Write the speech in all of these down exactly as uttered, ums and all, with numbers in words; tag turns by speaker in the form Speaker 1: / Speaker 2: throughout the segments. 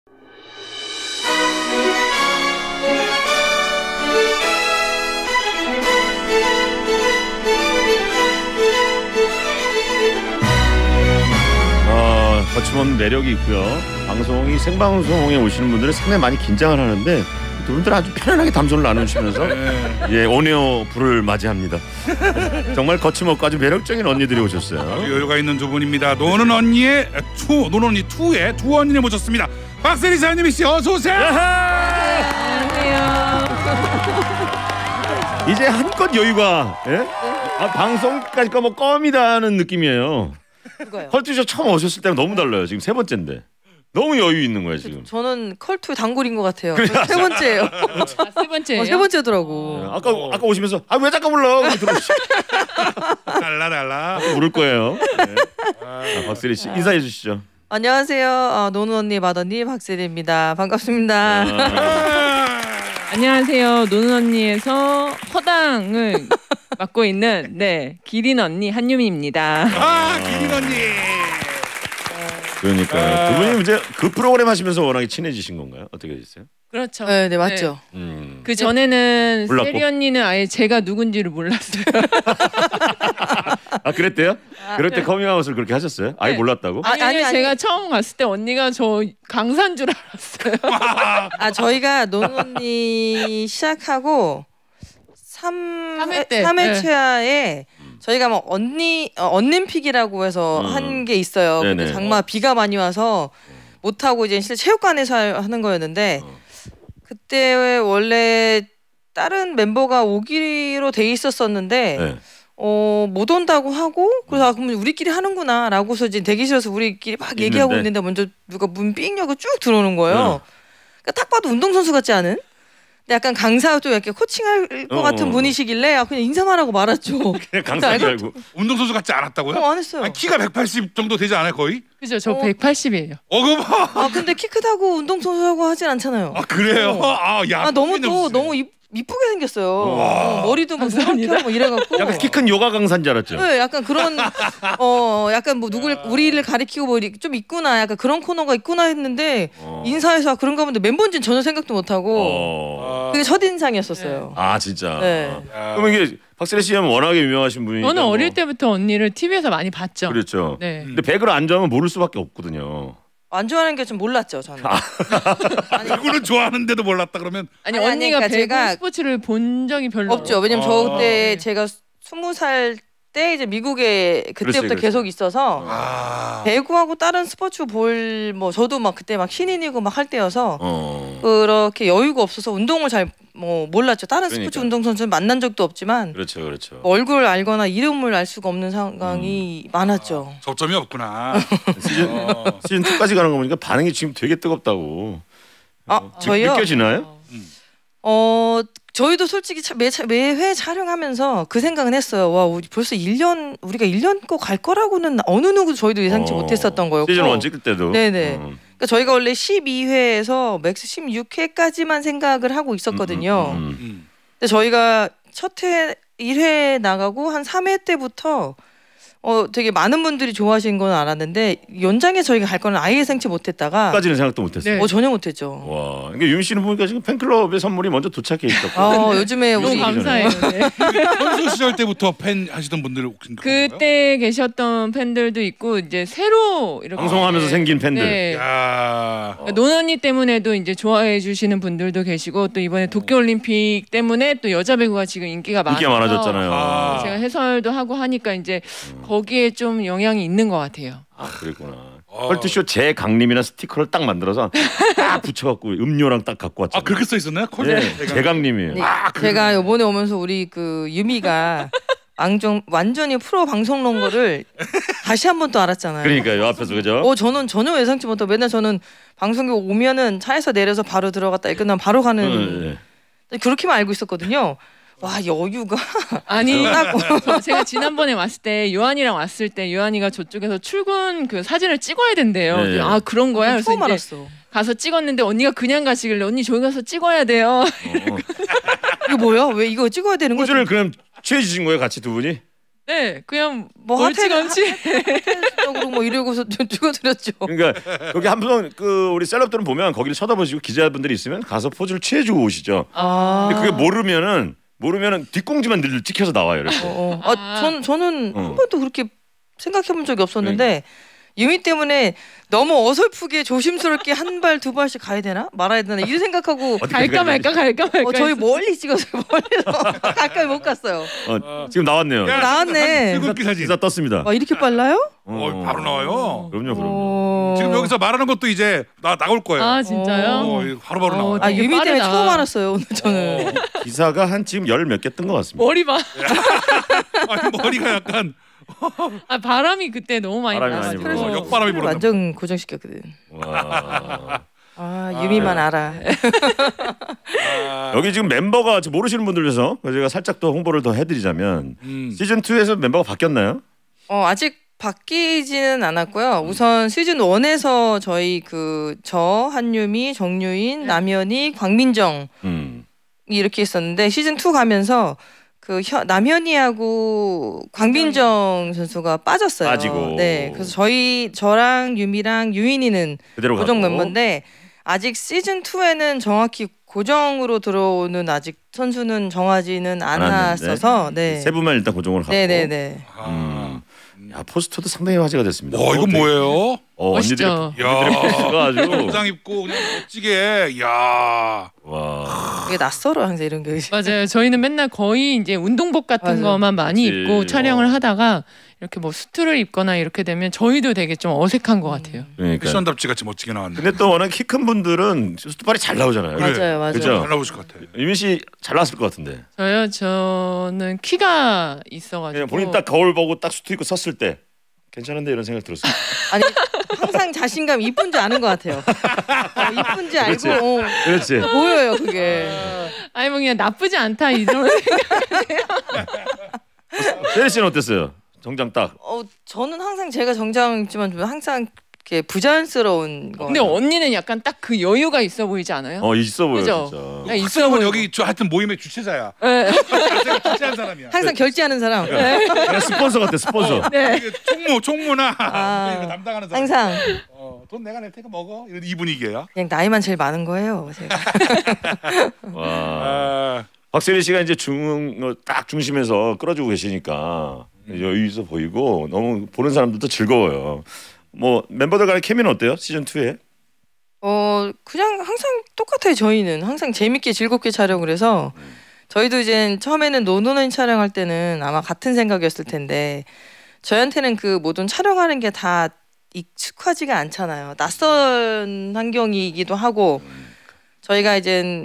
Speaker 1: 거침없는 매력이 있고요. 방송이 생방송에 오시는 분들은 상당히 많이 긴장을 하는데 두 분들은 아주 편안하게 담소를 나누시면서 네. 예, 온에어 불을 맞이합니다. 정말 거침없고 아주 매력적인 언니들이 오셨어요.
Speaker 2: 여유가 있는 두 분입니다. 노는 언니의 투, 노는 언니 투의 두 언니를 모셨습니다. 박세리 사장님이 씨 어서 오세요.
Speaker 3: 안녕하세요.
Speaker 1: 이제 한껏 여유가 예? 아, 방송까지 뭐 껌이다는 느낌이에요.
Speaker 3: 누가요?
Speaker 1: 컬투쇼 처음 오셨을 때랑 너무 달라요. 지금 세 번째인데 너무 여유 있는 거예요 지금.
Speaker 3: 저는 컬투 단골인 것 같아요. 그래, 세 번째예요.
Speaker 4: 아, 세 번째예요?
Speaker 3: 어, 세 번째더라고.
Speaker 1: 네, 아까 아까 오시면서 아 왜 잠깐 불러?
Speaker 2: 달라 달라.
Speaker 1: 부를 거예요. 네. 아, 박세리 씨 인사해 주시죠.
Speaker 3: 안녕하세요. 아, 노는 언니 맏언니 박세리입니다. 반갑습니다.
Speaker 1: 아.
Speaker 4: 안녕하세요. 노는 언니에서 허당을 맡고 있는 네 기린 언니 한유미입니다.
Speaker 2: 아 기린 언니.
Speaker 1: 그러니까
Speaker 2: 아.
Speaker 1: 두 분이 이제 그 프로그램 하시면서 워낙에 친해지신 건가요? 어떻게 됐어요?
Speaker 4: 그렇죠.
Speaker 3: 네, 네 맞죠.
Speaker 4: 네.
Speaker 1: 음.
Speaker 4: 그 전에는
Speaker 1: 몰랐고?
Speaker 4: 세리 언니는 아예 제가 누군지를 몰랐어요.
Speaker 1: 아 그랬대요?
Speaker 4: 아,
Speaker 1: 그럴 때
Speaker 4: 네.
Speaker 1: 커밍아웃을 그렇게 하셨어요? 아예
Speaker 4: 네.
Speaker 1: 몰랐다고?
Speaker 3: 아,
Speaker 4: 아니, 아니,
Speaker 3: 아니, 아니.
Speaker 4: 제가 처음 갔을 때 언니가 저 강사인 줄 알았어요.
Speaker 3: 아 저희가 노는 언니 시작하고 삼
Speaker 4: 삼 회 때.
Speaker 3: 삼
Speaker 4: 네.
Speaker 3: 회차에 저희가 뭐 언니 어, 언님픽이라고 해서
Speaker 1: 음.
Speaker 3: 한 게 있어요. 근데
Speaker 1: 네네.
Speaker 3: 장마 비가 많이 와서 못 하고 이제 실제 체육관에서 하는 거였는데
Speaker 1: 어.
Speaker 3: 그때 원래 다른 멤버가 오기로 돼 있었었는데
Speaker 1: 네.
Speaker 3: 어, 못 온다고 하고 그래서 아, 그러면 우리끼리 하는구나라고서 이제 대기실에서 우리끼리 막
Speaker 1: 있는데?
Speaker 3: 얘기하고 있는데 먼저 누가 문 삥 열고 쭉 들어오는 거예요.
Speaker 1: 네.
Speaker 3: 그러니까 딱 봐도 운동선수 같지 않은? 근데 약간 강사 좀 이렇게 코칭할 것
Speaker 1: 어,
Speaker 3: 같은
Speaker 1: 어.
Speaker 3: 분이시길래 아, 그냥 인사만 하고 말았죠.
Speaker 1: 그냥 강사인 줄 알고.
Speaker 2: 운동선수 같지 않았다고요?
Speaker 3: 어, 안 했어요.
Speaker 2: 아니, 키가 백팔십 정도 되지 않아요 거의?
Speaker 4: 그죠? 저
Speaker 3: 어.
Speaker 4: 백팔십이에요.
Speaker 2: 어 그거 봐.
Speaker 3: 아 근데 키 크다고 운동선수라고 하진 않잖아요.
Speaker 2: 아 그래요?
Speaker 3: 어.
Speaker 2: 아, 야,
Speaker 3: 아 너무 또
Speaker 2: 없으네.
Speaker 3: 너무 이, 이쁘게 생겼어요.
Speaker 1: 와.
Speaker 3: 어, 머리도 막
Speaker 4: 감사합니다.
Speaker 3: 이렇게 하고 이래갖고.
Speaker 1: 약간 키 큰 요가 강사인 줄 알았죠?
Speaker 3: 네, 약간 그런 어 약간 뭐 누굴 우리를 가리키고 뭐 이리- 좀 있구나 약간 그런 코너가 있구나 했는데
Speaker 1: 어.
Speaker 3: 인사해서 그런가 본데 멤버인지는 전혀 생각도 못 하고
Speaker 1: 어.
Speaker 3: 그게 첫 인상이었었어요.
Speaker 1: 아 진짜.
Speaker 3: 네.
Speaker 2: 야.
Speaker 1: 그럼 이게 박세리 씨는 워낙에 유명하신 분이니까.
Speaker 4: 저는
Speaker 1: 뭐.
Speaker 4: 어릴 때부터 언니를 티비에서 많이 봤죠.
Speaker 1: 그렇죠.
Speaker 4: 네.
Speaker 1: 근데 백을 안 좋아하면 모를 수밖에 없거든요.
Speaker 3: 안 좋아하는 게 좀 몰랐죠 저는. 아니
Speaker 2: 배구는 좋아하는데도 몰랐다 그러면
Speaker 4: 아니,
Speaker 3: 아니, 아니,
Speaker 4: 언니가
Speaker 3: 그러니까
Speaker 4: 배구
Speaker 3: 제가-
Speaker 4: 스포츠를 본 적이 별로
Speaker 3: 없죠. 왜냐면
Speaker 2: 아.
Speaker 3: 저 그때
Speaker 4: 네.
Speaker 3: 제가 스무 살 때 이제 미국에 그때부터
Speaker 1: 그렇지, 그렇지.
Speaker 3: 계속 있어서
Speaker 2: 아
Speaker 3: 배구하고 다른 스포츠 볼 뭐 저도 막 그때 막 신인이고 막 할 때여서
Speaker 1: 어.
Speaker 3: 그렇게 여유가 없어서 운동을 잘 뭐 몰랐죠. 다른 스포츠
Speaker 1: 그러니까.
Speaker 3: 운동선수는 만난 적도 없지만
Speaker 1: 그렇죠, 그렇죠.
Speaker 3: 뭐 얼굴 알거나 이름을 알 수가 없는 상황이 많았죠.
Speaker 2: 접점이 없구나.
Speaker 1: 시즌
Speaker 2: 어.
Speaker 1: 시즌 이까지 가는 거 보니까 반응이 지금 되게 뜨겁다고.
Speaker 3: 아
Speaker 1: 느-
Speaker 3: 저희요?
Speaker 1: 느껴지나요?
Speaker 3: 어 저희도 솔직히 차- 매, 차- 매회 촬영하면서 그 생각은 했어요. 와 우리 벌써 일 년 우리가 일 년 거 갈 거라고는 어느 누구도 저희도 예상치
Speaker 1: 어.
Speaker 3: 못했었던 거였고.
Speaker 1: 시즌 일 찍을 때도.
Speaker 3: 네네.
Speaker 1: 어.
Speaker 3: 그러니까 저희가 원래 십이 회에서 맥스 십육 회까지만 생각을 하고 있었거든요.
Speaker 1: 음, 음, 음.
Speaker 2: 음.
Speaker 3: 근데 저희가 첫 회 일 회 나가고 한 삼 회 때부터 어 되게 많은 분들이 좋아하신 건 알았는데 연장에 저희가 갈 거는 아예 예상치 못했다가
Speaker 1: 까지는 생각도 못했어요.
Speaker 4: 네.
Speaker 3: 어 전혀 못했죠.
Speaker 1: 와, 이게 윤 씨는 보니까 지금 팬클럽의 선물이 먼저 도착해 있었고.
Speaker 3: 아 요즘에
Speaker 4: 너무
Speaker 3: 우리
Speaker 4: 감사해요. 네.
Speaker 2: 선수 시절 때부터 팬 하시던 분들 혹시 그런가요?
Speaker 4: 그때 계셨던 팬들도 있고 이제 새로 이렇게
Speaker 1: 방송하면서 생긴 팬들.
Speaker 4: 네.
Speaker 2: 야.
Speaker 4: 논 언니 때문에도 이제 좋아해 주시는 분들도 계시고 또 이번에 도쿄 올림픽 때문에 또 여자 배구가 지금 인기가 많아서
Speaker 1: 인기가 많아졌잖아요.
Speaker 2: 아.
Speaker 4: 제가 해설도 하고 하니까 이제 거기에 좀 영향이 있는 것 같아요.
Speaker 1: 아, 그랬구나.
Speaker 2: 어.
Speaker 1: 컬투쇼 제 강림이나 스티커를 딱 만들어서 딱 붙여갖고 음료랑 딱 갖고 왔죠.
Speaker 2: 아 그렇게 써 있었나요? 콜
Speaker 1: 네, 제 강림이에요.
Speaker 3: 네,
Speaker 2: 아,
Speaker 3: 제가 요번에 오면서 우리 그 유미가 앙정 완전히 프로 방송론 거를 다시 한 번 또 알았잖아요.
Speaker 1: 그러니까 요 앞에서 그죠?
Speaker 3: 어 저는 전혀 예상치 못하고 맨날 저는 방송국 오면은 차에서 내려서 바로 들어갔다 일 끝나면 바로 가는
Speaker 1: 응, 네.
Speaker 3: 그렇게만 알고 있었거든요. 와 여유가
Speaker 4: 아니
Speaker 3: 끝나고
Speaker 4: 저 제가 지난번에 왔을 때 요한이랑 왔을 때 요한이가 저쪽에서 출근 그 사진을 찍어야 된대요.
Speaker 1: 네.
Speaker 4: 아 그런 거야. 그래서
Speaker 3: 처음
Speaker 4: 이제
Speaker 3: 알았어.
Speaker 4: 가서 찍었는데 언니가 그냥 가시길래 언니 저기 가서 찍어야 돼요.
Speaker 1: 어.
Speaker 3: 이거 뭐야? 왜 이거 찍어야 되는 거지?
Speaker 1: 포즈를 그럼 취해주신 거예요, 같이 두 분이?
Speaker 4: 네, 그냥
Speaker 3: 뭐
Speaker 4: 멀찌감치.
Speaker 3: 적으로 뭐 이러고서 찍어드렸죠.
Speaker 1: 그러니까 거기 한번 그 우리 셀럽들은 보면 거기를 쳐다보시고 기자분들이 있으면 가서 포즈를 취해주고 오시죠.
Speaker 3: 아.
Speaker 1: 근데 그게 모르면은 모르면은 뒷공지만 늘 찍혀서 나와요. 이렇게.
Speaker 3: 어, 어. 아, 전 저는
Speaker 1: 어.
Speaker 3: 한 번도 그렇게 생각해본 적이 없었는데 유미 때문에 너무 어설프게 조심스럽게 한 발 두 발씩 가야 되나 말아야 되나 이런 생각하고
Speaker 1: 어디
Speaker 4: 갈까 말까 갈까 말까.
Speaker 3: 어, 저희
Speaker 4: 했어.
Speaker 3: 멀리 찍었어요. 멀리서 가까이 못 갔어요.
Speaker 1: 어, 지금 나왔네요.
Speaker 2: 야,
Speaker 3: 나왔네.
Speaker 2: 출근길 사진.
Speaker 1: 기사 떴습니다.
Speaker 3: 와 이렇게 빨라요?
Speaker 2: 어, 바로 나와요.
Speaker 1: 그럼요, 그럼요.
Speaker 3: 어...
Speaker 2: 지금 여기서 말하는 것도 이제 나 나올 거예요.
Speaker 4: 아 진짜요?
Speaker 2: 어, 이거 바로바로
Speaker 4: 어,
Speaker 2: 나와요.
Speaker 3: 아
Speaker 4: 되게
Speaker 3: 유미 때문에
Speaker 4: 빠르다.
Speaker 3: 처음 알았어요 오늘 저는.
Speaker 2: 어.
Speaker 1: 기사가 한 지금 열 몇 개 뜬 것 같습니다.
Speaker 4: 머리 봐.
Speaker 2: 아니, 머리가 약간
Speaker 4: 아 바람이 그때 너무 많이
Speaker 1: 바람이 많이
Speaker 4: 불어서.
Speaker 1: 불어서
Speaker 2: 어, 역바람이 불었나
Speaker 3: 완전 고정시켰거든.
Speaker 1: 와.
Speaker 3: 아 유미만 알아.
Speaker 2: 아,
Speaker 1: 여기 지금 메모가 지금 모르시는 분들 위해서 제가 살짝 더 홍보를 더 해드리자면
Speaker 2: 음.
Speaker 1: 시즌 투에서 멤버가 바뀌었나요?
Speaker 3: 어 아직 바뀌지는 않았고요. 우선 시즌 원에서 저희 그 저 한유미, 정유인, 남현이, 광민정
Speaker 1: 음.
Speaker 3: 이렇게 있었는데 시즌 투 가면서 그 혀, 남현이하고 광민정 선수가 빠졌어요.
Speaker 1: 빠지고.
Speaker 3: 네, 그래서 저희 저랑 유미랑 유인이는
Speaker 1: 그대로
Speaker 3: 고정
Speaker 1: 가고.
Speaker 3: 멤버인데 아직 시즌 투에는 정확히 고정으로 들어오는 아직 선수는 정하지는
Speaker 1: 않았는데.
Speaker 3: 않았어서 네,
Speaker 1: 세 분만 일단 고정을 하고.
Speaker 3: 네, 네, 네.
Speaker 2: 아.
Speaker 1: 음. 야 포스터도 상당히 화제가 됐습니다.
Speaker 2: 와 이건
Speaker 1: 되게-
Speaker 2: 뭐예요?
Speaker 1: 어, 언니들의
Speaker 4: 멋있죠?
Speaker 1: 언니들의 포스가 아주.
Speaker 2: 정장 입고 그냥 멋지게. 야.
Speaker 1: 와.
Speaker 3: 되게 낯설어 항상 이런 게.
Speaker 4: 맞아요. 저희는 맨날 거의 이제 운동복 같은
Speaker 3: 맞아요.
Speaker 4: 거만 많이
Speaker 1: 그치.
Speaker 4: 입고 촬영을
Speaker 1: 어.
Speaker 4: 하다가 이렇게 뭐 수트를 입거나 이렇게 되면 저희도 되게 좀 어색한 것 같아요.
Speaker 1: 그러니까.
Speaker 2: 패션답지 같이 멋지게 나왔네.
Speaker 1: 근데 또 워낙 키 큰 분들은 수트발이 잘 나오잖아요.
Speaker 2: 그래.
Speaker 3: 맞아요, 맞아요.
Speaker 1: 그죠?
Speaker 2: 잘 나오실 것 같아.
Speaker 1: 유민 씨 잘 나왔을 것 같은데.
Speaker 4: 저요, 저는 키가 있어가지고.
Speaker 1: 그냥 본인 딱 거울 보고 딱 수트 입고 섰을 때 괜찮은데 이런 생각 들었어요.
Speaker 3: 아니 항상 자신감 이쁜 줄 아는 것 같아요. 어, 이쁜지 알고
Speaker 1: 그렇지.
Speaker 3: 어,
Speaker 1: 그렇지.
Speaker 3: 보여요 그게.
Speaker 4: 아니 뭐 그냥 나쁘지 않다 이런.
Speaker 1: 세리 씨는 어땠어요? 정장 딱.
Speaker 3: 어 저는 항상 제가 정장 입지만 좀 항상 이렇게 부자연스러운 거.
Speaker 4: 근데 언니는 약간 딱 그 여유가 있어 보이지 않아요?
Speaker 1: 어 있어 보여
Speaker 4: 그죠?
Speaker 1: 진짜.
Speaker 4: 야, 있어
Speaker 2: 학생은
Speaker 4: 보이고.
Speaker 2: 여기 저 하여튼 모임의 주최자야.
Speaker 4: 네.
Speaker 2: 주최한 사람이야.
Speaker 3: 항상 결제하는 사람.
Speaker 1: 그냥 스폰서 같아 스폰서.
Speaker 4: 네.
Speaker 2: 이게 총무 총무나
Speaker 3: 아,
Speaker 2: 이거 담당하는 사람.
Speaker 3: 항상
Speaker 2: 어, 돈 내가 낼 테니까 먹어. 이런 이 분위기야.
Speaker 3: 그냥 나이만 제일 많은 거예요. 제가.
Speaker 1: 와.
Speaker 2: 아,
Speaker 1: 박세리 씨가 이제 중 딱 중심에서 끌어주고 계시니까 여유 있어 보이고 너무 보는 사람들도 즐거워요. 뭐 멤버들 간의 케미는 어때요? 시즌 투에?
Speaker 3: 어 그냥 항상 똑같아요. 저희는 항상 재밌게 즐겁게 촬영을 해서 저희도 이제 처음에는 노노는 촬영할 때는 아마 같은 생각이었을 텐데 저희한테는 그 모든 촬영하는 게 다 익숙하지가 않잖아요. 낯선 환경이기도 하고 저희가 이제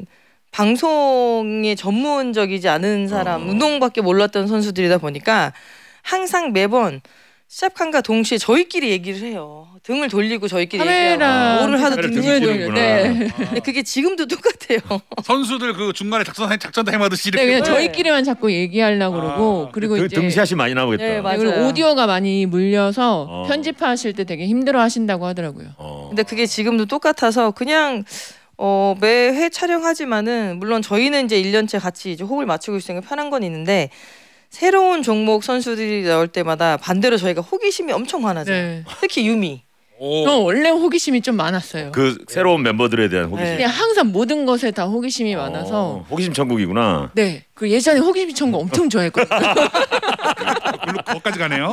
Speaker 3: 방송에 전문적이지 않은 사람,
Speaker 1: 어.
Speaker 3: 운동밖에 몰랐던 선수들이다 보니까 항상 매번 시작한과 동시에 저희끼리 얘기를 해요. 등을 돌리고 저희끼리
Speaker 4: 카메라
Speaker 3: 얘기하고 뭐를 하도
Speaker 1: 카메라
Speaker 3: 등을
Speaker 1: 등을
Speaker 3: 돌리고.
Speaker 1: 돌리는구나.
Speaker 4: 네.
Speaker 3: 근데 그게 지금도 똑같아요.
Speaker 2: 선수들 그 중간에 작전 작전 타임하듯이
Speaker 4: 네,
Speaker 2: 이렇게.
Speaker 4: 그냥
Speaker 3: 네.
Speaker 4: 저희끼리만 자꾸 얘기하려고
Speaker 2: 아,
Speaker 4: 그러고 그리고
Speaker 1: 등,
Speaker 4: 이제
Speaker 1: 등샷이 많이 나오겠다.
Speaker 3: 네,
Speaker 4: 네,
Speaker 3: 맞아요.
Speaker 4: 그리고 오디오가 많이 물려서
Speaker 1: 어.
Speaker 4: 편집하실 때 되게 힘들어하신다고 하더라고요.
Speaker 1: 어.
Speaker 3: 근데 그게 지금도 똑같아서 그냥 어, 매회 촬영하지만은 물론 저희는 이제 일 년째 같이 이제 호흡을 맞추고 있으니까 편한 건 있는데 새로운 종목 선수들이 나올 때마다 반대로 저희가 호기심이 엄청 많아져요.
Speaker 4: 네.
Speaker 3: 특히 유미.
Speaker 2: 오.
Speaker 4: 저 원래 호기심이 좀 많았어요.
Speaker 1: 그 새로운 멤버들에 대한 호기심.
Speaker 3: 네.
Speaker 4: 그냥 항상 모든 것에 다 호기심이 많아서
Speaker 1: 어, 호기심 천국이구나.
Speaker 4: 네. 그 예전에 호기심 천국 엄청 좋아했거든요.
Speaker 2: 글로 거기까지 가네요.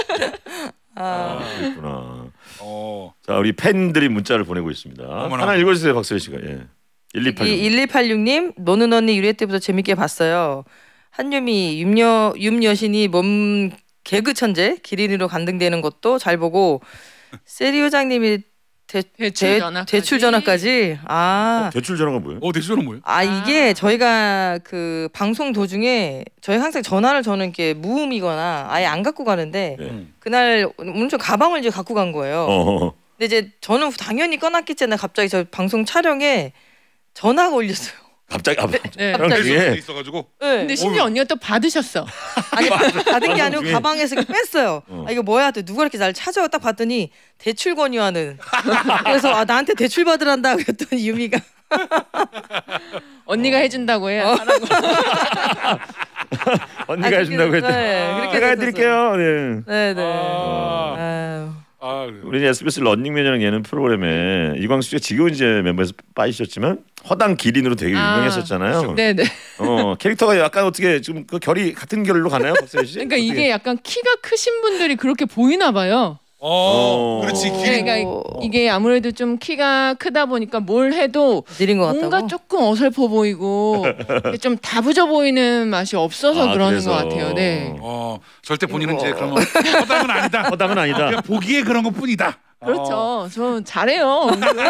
Speaker 3: 아,
Speaker 1: 아, 그렇구나.
Speaker 2: 어.
Speaker 1: 자 우리 팬들이 문자를 보내고 있습니다.
Speaker 2: 어머나.
Speaker 1: 하나 읽어주세요 박세리 씨가. 예. 일이팔육.
Speaker 3: 이 일일팔육 님 노는 언니 일 회 때부터 재밌게 봤어요. 한유미 윤여 윤여신이 몸 개그 천재 기린이로 간등되는 것도 잘 보고 세리 회장님이 대,
Speaker 4: 대출
Speaker 3: 대-
Speaker 4: 전화까지.
Speaker 3: 대출 전화까지 아.
Speaker 1: 대출 전화가 뭐예요?
Speaker 2: 어 대수는 뭐예요?
Speaker 3: 아 이게 저희가 그 방송 도중에 저희 항상 전화를 저는 이렇게 무음이거나 아예 안 갖고 가는데
Speaker 1: 네.
Speaker 3: 그날 오늘 좀 가방을 이제 갖고 간 거예요.
Speaker 1: 어.
Speaker 3: 근데 이제 저는 당연히 꺼놨겠잖아요. 갑자기 저 방송 촬영에 전화가 울렸어요.
Speaker 1: 갑자기 아,
Speaker 4: 네.
Speaker 1: 촬영
Speaker 2: 대수
Speaker 1: 중에
Speaker 2: 있어가지고.
Speaker 3: 네.
Speaker 4: 근데 심지어 언니가 또 받으셨어.
Speaker 3: 아니 받은 게 아니고
Speaker 1: 중에.
Speaker 3: 가방에서 이렇게 뺐어요.
Speaker 1: 어.
Speaker 3: 아 이거 뭐야? 또 누가 이렇게 날 찾아와 딱 봤더니 대출 권유하는. 그래서 아 나한테 대출 받으란다 그랬더니 유미가
Speaker 4: 언니가 해준다고 해요. 하라고.
Speaker 1: 언니가
Speaker 3: 아,
Speaker 1: 해준다고
Speaker 3: 그렇게-
Speaker 1: 했더니
Speaker 3: 네, 그렇게
Speaker 1: 제가
Speaker 3: 됐었어요.
Speaker 1: 해드릴게요. 네.
Speaker 3: 네네.
Speaker 2: 아.
Speaker 3: 아유.
Speaker 2: 아,
Speaker 1: 우리 에스비에스 런닝맨이라는 예능 프로그램에 이광수 씨가 지금 이제 멤버에서 빠지셨지만 허당 기린으로 되게
Speaker 4: 아.
Speaker 1: 유명했었잖아요.
Speaker 4: 네네.
Speaker 1: 어 캐릭터가 약간 어떻게 지금 그 결이 같은 결로 가나요, 박세리 씨?
Speaker 4: 그러니까
Speaker 1: 어떻게?
Speaker 4: 이게 약간 키가 크신 분들이 그렇게 보이나 봐요.
Speaker 2: 어,
Speaker 1: 어.
Speaker 2: 그렇지.
Speaker 4: 네,
Speaker 2: 길.
Speaker 4: 그러니까
Speaker 3: 어.
Speaker 4: 이게 아무래도 좀 키가 크다 보니까 뭘 해도
Speaker 3: 느린 것 같다고.
Speaker 4: 뭔가 조금 어설퍼 보이고 좀 다부져 보이는 맛이 없어서
Speaker 1: 아,
Speaker 4: 그러는
Speaker 1: 그래서.
Speaker 4: 것 같아요. 네.
Speaker 2: 어, 절대 본인은
Speaker 3: 이거.
Speaker 2: 이제 그런 거 허당은 아니다.
Speaker 1: 허당은 아니다.
Speaker 2: 그냥 보기에 그런 것뿐이다.
Speaker 4: 그렇죠.
Speaker 2: 어,
Speaker 4: 저 잘해요.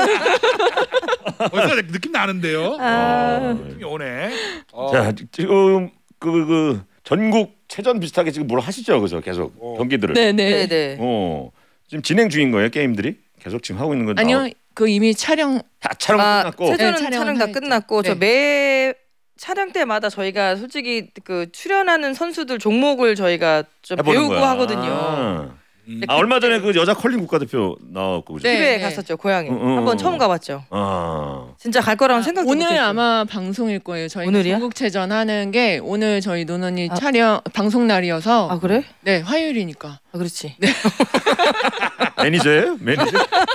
Speaker 2: 벌써 느낌 나는데요.
Speaker 3: 아.
Speaker 2: 느낌이 오네. 어.
Speaker 1: 자 지금 그, 그 전국 체전 비슷하게 지금 뭘 하시죠, 그죠? 계속
Speaker 2: 어.
Speaker 1: 경기들을.
Speaker 4: 네네.
Speaker 3: 네네.
Speaker 1: 어 지금 진행 중인 거예요, 게임들이? 계속 지금 하고 있는 건
Speaker 4: 아니요, 그 이미 촬영
Speaker 1: 다 촬영
Speaker 3: 아,
Speaker 1: 끝났고.
Speaker 3: 최저는
Speaker 4: 네, 촬영은
Speaker 3: 촬영 다
Speaker 4: 하겠죠.
Speaker 3: 끝났고
Speaker 4: 네.
Speaker 3: 저 매 촬영 때마다 저희가 솔직히 그 출연하는 선수들 종목을 저희가 좀
Speaker 1: 해보는
Speaker 3: 배우고
Speaker 1: 거야.
Speaker 3: 하거든요.
Speaker 1: 아.
Speaker 2: 음.
Speaker 1: 아, 얼마 전에 그 여자 컬링 국가대표 나왔고 그죠?
Speaker 4: 네.
Speaker 3: 집에 갔었죠, 고향에.
Speaker 1: 응, 응,
Speaker 3: 한번
Speaker 1: 응.
Speaker 3: 처음 가봤죠.
Speaker 1: 아.
Speaker 3: 진짜 갈 거라고는 생각도
Speaker 4: 오늘
Speaker 3: 못했어요.
Speaker 4: 아마 방송일 거예요. 저희
Speaker 3: 오늘이야?
Speaker 4: 전국체전 하는 게 오늘 저희 노노니
Speaker 3: 아.
Speaker 4: 촬영 방송 날이어서
Speaker 3: 아 그래?
Speaker 4: 네 화요일이니까.
Speaker 3: 아 그렇지.
Speaker 1: 매니저예요? 매니저?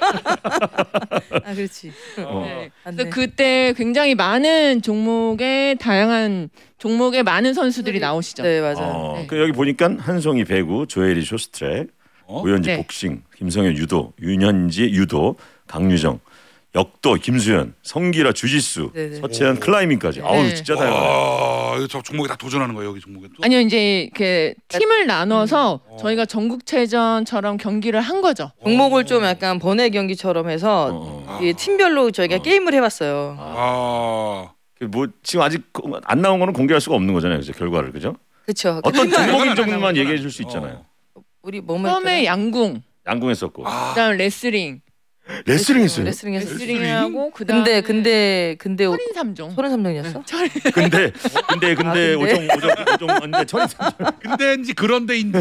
Speaker 3: 아 그렇지.
Speaker 1: 어.
Speaker 4: 네.
Speaker 3: 안
Speaker 4: 그래서
Speaker 3: 돼.
Speaker 4: 그때 굉장히 많은 종목의 다양한 종목의 많은 선수들이 나오시죠.
Speaker 3: 네 맞아요.
Speaker 1: 어,
Speaker 4: 네.
Speaker 1: 그 여기 보니까 한송이 배구, 조혜리 쇼스트랙,
Speaker 2: 어?
Speaker 1: 고현지
Speaker 4: 네.
Speaker 1: 복싱, 김성현 유도, 윤현지 유도, 강유정, 역도, 김수현, 성기라 주짓수,
Speaker 3: 네네.
Speaker 1: 서채연 클라이밍까지. 아우
Speaker 4: 네.
Speaker 1: 진짜 다양하네.
Speaker 2: 와, 이거 저 종목에 다 도전하는 거예요, 여기 종목에 또.
Speaker 4: 아니요 이제 이렇게 팀을 나눠서
Speaker 2: 어.
Speaker 4: 저희가 전국체전처럼 경기를 한 거죠.
Speaker 3: 종목을 좀 약간 번외 경기처럼 해서
Speaker 1: 어, 어.
Speaker 3: 이 팀별로 저희가
Speaker 1: 어.
Speaker 3: 게임을 해봤어요.
Speaker 2: 아,
Speaker 1: 그뭐 지금 아직 안 나온 거는 공개할 수가 없는 거잖아요, 그죠? 결과를 그죠?
Speaker 3: 그렇죠.
Speaker 1: 어떤
Speaker 2: 팀만-
Speaker 1: 종목인
Speaker 2: 팀만
Speaker 1: 정도만
Speaker 2: 나오는
Speaker 1: 얘기해
Speaker 2: 거잖아.
Speaker 1: 줄 수 있잖아요.
Speaker 3: 우리 뭐뭐
Speaker 4: 처음에 양궁,
Speaker 1: 양궁했었고
Speaker 2: 아,
Speaker 4: 그다음 레슬링,
Speaker 1: 레슬링 했어요.
Speaker 3: 레슬링 했어.
Speaker 4: 레슬링하고 그다음
Speaker 3: 근데 근데 근데
Speaker 4: 철인 삼종.
Speaker 3: 서른 삼 명이었어?
Speaker 1: 근데 근데 근데
Speaker 3: 아, 근데?
Speaker 1: 오종 오종 오종 근데 철이
Speaker 2: 근데인지 그런데인지.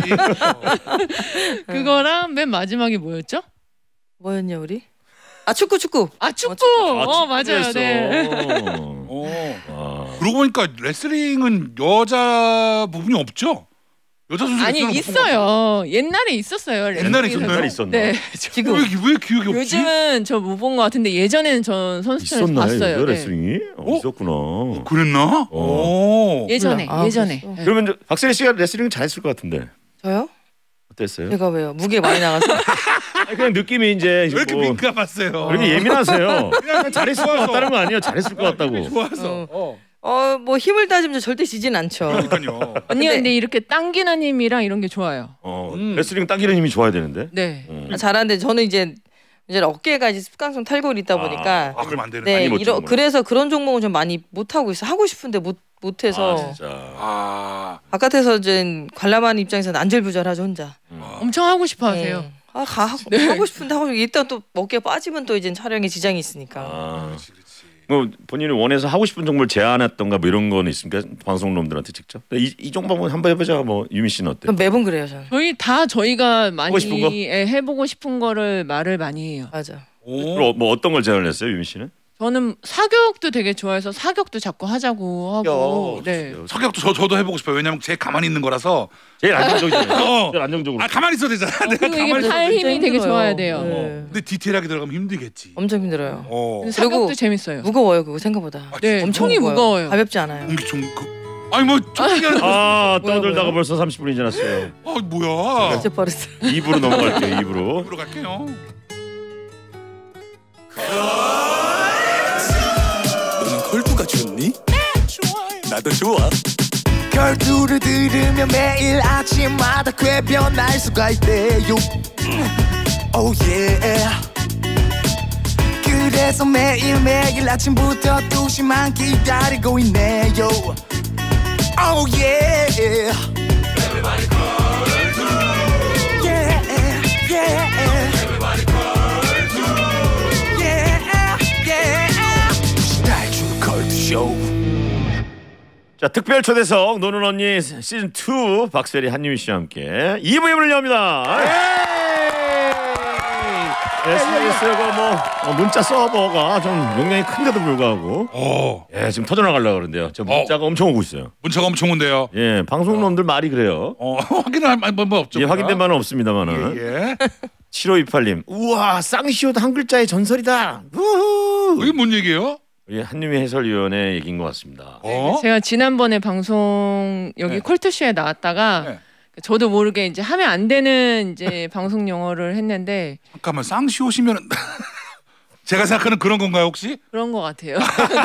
Speaker 4: 그거랑 맨 마지막이 뭐였죠?
Speaker 3: 뭐였냐 우리? 아 축구 축구.
Speaker 4: 아 축구.
Speaker 3: 축구.
Speaker 4: 어, 맞아요. 네.
Speaker 2: 어.
Speaker 1: 와.
Speaker 2: 그러고 보니까 레슬링은 여자 부분이 없죠? 여자 선수
Speaker 4: 아니
Speaker 2: 레슬링은 못 본 것 같아요.
Speaker 4: 있어요. 옛날에 있었어요.
Speaker 2: 옛날에
Speaker 4: 레슬링에서도.
Speaker 1: 옛날에 있었나?
Speaker 4: 네.
Speaker 3: 지금
Speaker 2: 왜, 왜 기억이 없지?
Speaker 4: 요즘은 저 못 본 것 같은데 예전에는 전 선수촌에서
Speaker 1: 있었나요?
Speaker 4: 봤어요.
Speaker 1: 여자
Speaker 4: 네.
Speaker 1: 레슬링이? 어,
Speaker 2: 어?
Speaker 1: 있었구나.
Speaker 2: 그랬나? 오.
Speaker 4: 예전에
Speaker 3: 아,
Speaker 4: 예전에.
Speaker 3: 그랬어.
Speaker 4: 네.
Speaker 1: 그러면 저- 박세리 씨가 레슬링 잘했을 것 같은데
Speaker 3: 저요?
Speaker 1: 어땠어요?
Speaker 3: 제가 왜요? 무게 많이 나가서.
Speaker 1: 아니, 그냥 느낌이 이제
Speaker 2: 왜 이렇게
Speaker 1: 뭐
Speaker 2: 민감했어요?
Speaker 1: 왜 이렇게 예민하세요?
Speaker 2: 그냥
Speaker 1: 잘했을 것
Speaker 2: 좋아서.
Speaker 1: 같다는 거 아니에요? 잘했을 것 같다고.
Speaker 2: 좋아서. 어.
Speaker 3: 어 뭐 힘을 따지면 절대 지진 않죠.
Speaker 2: 그러니까요.
Speaker 4: 언니가
Speaker 3: 근데-
Speaker 4: 근데 이렇게 당기는 힘이랑 이런 게 좋아요.
Speaker 1: 어,
Speaker 2: 음.
Speaker 1: 레슬링 당기는 힘이 좋아야 되는데.
Speaker 4: 네.
Speaker 1: 어.
Speaker 3: 잘하는데 저는 이제 이제 어깨가 이제 습관성 탈골이 있다 보니까
Speaker 2: 아, 그럼 안 되는.
Speaker 3: 네
Speaker 1: 많이 못
Speaker 3: 이러,
Speaker 1: 찍는구나.
Speaker 3: 그래서 그런 종목은 좀 많이 못 하고 있어. 하고 싶은데 못
Speaker 1: 아,
Speaker 3: 못해서
Speaker 1: 진짜.
Speaker 2: 아,
Speaker 3: 바깥에서 이제 관람하는 입장에서는 안절부절하죠 혼자.
Speaker 4: 엄청 하고 싶어 하세요.
Speaker 3: 음. 아, 가, 하고, 하고 싶은데 하고 일단 또 어깨 빠지면 또 이제 촬영에 지장이 있으니까.
Speaker 1: 아.
Speaker 2: 그렇지, 그렇지.
Speaker 1: 뭐 본인이 원해서 하고 싶은 종목을 제안했던가 뭐 이런 거는 있습니까? 방송놈들한테 직접. 이, 이 종목은 한번 해보자. 뭐 유미 씨는 어때?
Speaker 3: 그럼 매번 그래요 저는.
Speaker 4: 저희 다 저희가 많이
Speaker 1: 싶은 거?
Speaker 4: 예, 해보고 싶은 거를 말을 많이 해요.
Speaker 3: 맞아.
Speaker 2: 오.
Speaker 1: 그럼 뭐 어떤 걸 제안을 했어요, 유미 씨는?
Speaker 4: 저는 사격도 되게 좋아해서 사격도 자꾸 하자고 하고. 네.
Speaker 2: 석격도 저 저도 해보고 싶어요. 왜냐면 제 가만히 있는 거라서.
Speaker 1: 제일 안정적이잖아요.
Speaker 2: 어.
Speaker 1: 제일 안정적으로.
Speaker 2: 아 가만히 있어도 되잖아. 내가
Speaker 4: 그리고 이게
Speaker 2: 가만히
Speaker 4: 팔
Speaker 2: 있어도
Speaker 4: 힘이 되게
Speaker 3: 힘들어요.
Speaker 4: 좋아야 돼요.
Speaker 3: 네.
Speaker 2: 어. 근데 디테일하게 들어가면 힘들겠지.
Speaker 3: 엄청 힘들어요.
Speaker 2: 어.
Speaker 4: 근데
Speaker 3: 그리고
Speaker 4: 사격도 재밌어요.
Speaker 3: 무거워요 그거 생각보다.
Speaker 2: 아,
Speaker 4: 네,
Speaker 3: 엄청
Speaker 4: 총이
Speaker 3: 무거워요.
Speaker 4: 무거워요.
Speaker 3: 가볍지 않아요.
Speaker 2: 공기 총 그. 아니 뭐 총기가
Speaker 1: 아
Speaker 3: 뭐야,
Speaker 1: 떠들다가
Speaker 3: 뭐야?
Speaker 1: 벌써 삼십 분이 지났어요.
Speaker 2: 아 뭐야?
Speaker 3: 진짜 빠르다.
Speaker 1: 이 부로 넘어갈게요. 이 부로.
Speaker 2: 으로 갈게요.
Speaker 5: 너는 걸투가 좋니? 나도 좋아. 걸투를 들으면 매일 아침마다 쾌변할 수가 있대요. Oh yeah. 그래서 매일매일 아침부터 두 시만 기다리고 있네요. Oh yeah. Everybody call to. Yeah, yeah. Everybody call to. Yeah, yeah. 달주 걸투 쇼.
Speaker 1: 자 특별 초대석 노는 언니 시즌 투 박세리 한유미 씨와 함께 이 부의 문을 엽니다. 에스엔에스가 뭐 어, 문자 서버가 좀 용량이 큰데도 불구하고
Speaker 2: 어.
Speaker 1: 예 지금 터져나가려고 그러는데요. 저 문자가 어. 엄청 오고 있어요.
Speaker 2: 문자가 엄청 온대요.
Speaker 1: 예 방송놈들 말이 그래요.
Speaker 2: 어, 확인할 뭐, 뭐 없죠.
Speaker 1: 예, 확인된 바는 없습니다만은.
Speaker 2: 예, 예.
Speaker 1: 칠오이팔 님 우와 쌍시옷 한 글자의 전설이다. 우후.
Speaker 2: 이게 뭔 얘기예요?
Speaker 1: 예, 한유미 해설위원의 얘기인 것 같습니다.
Speaker 2: 어?
Speaker 4: 제가 지난번에 방송 여기
Speaker 2: 네.
Speaker 4: 콜트쇼에 나왔다가
Speaker 2: 네.
Speaker 4: 저도 모르게 이제 하면 안 되는 이제 방송 용어를 했는데
Speaker 2: 잠깐만 쌍시 오시면은 제가 생각하는 그런 건가요 혹시?
Speaker 4: 그런 것 같아요.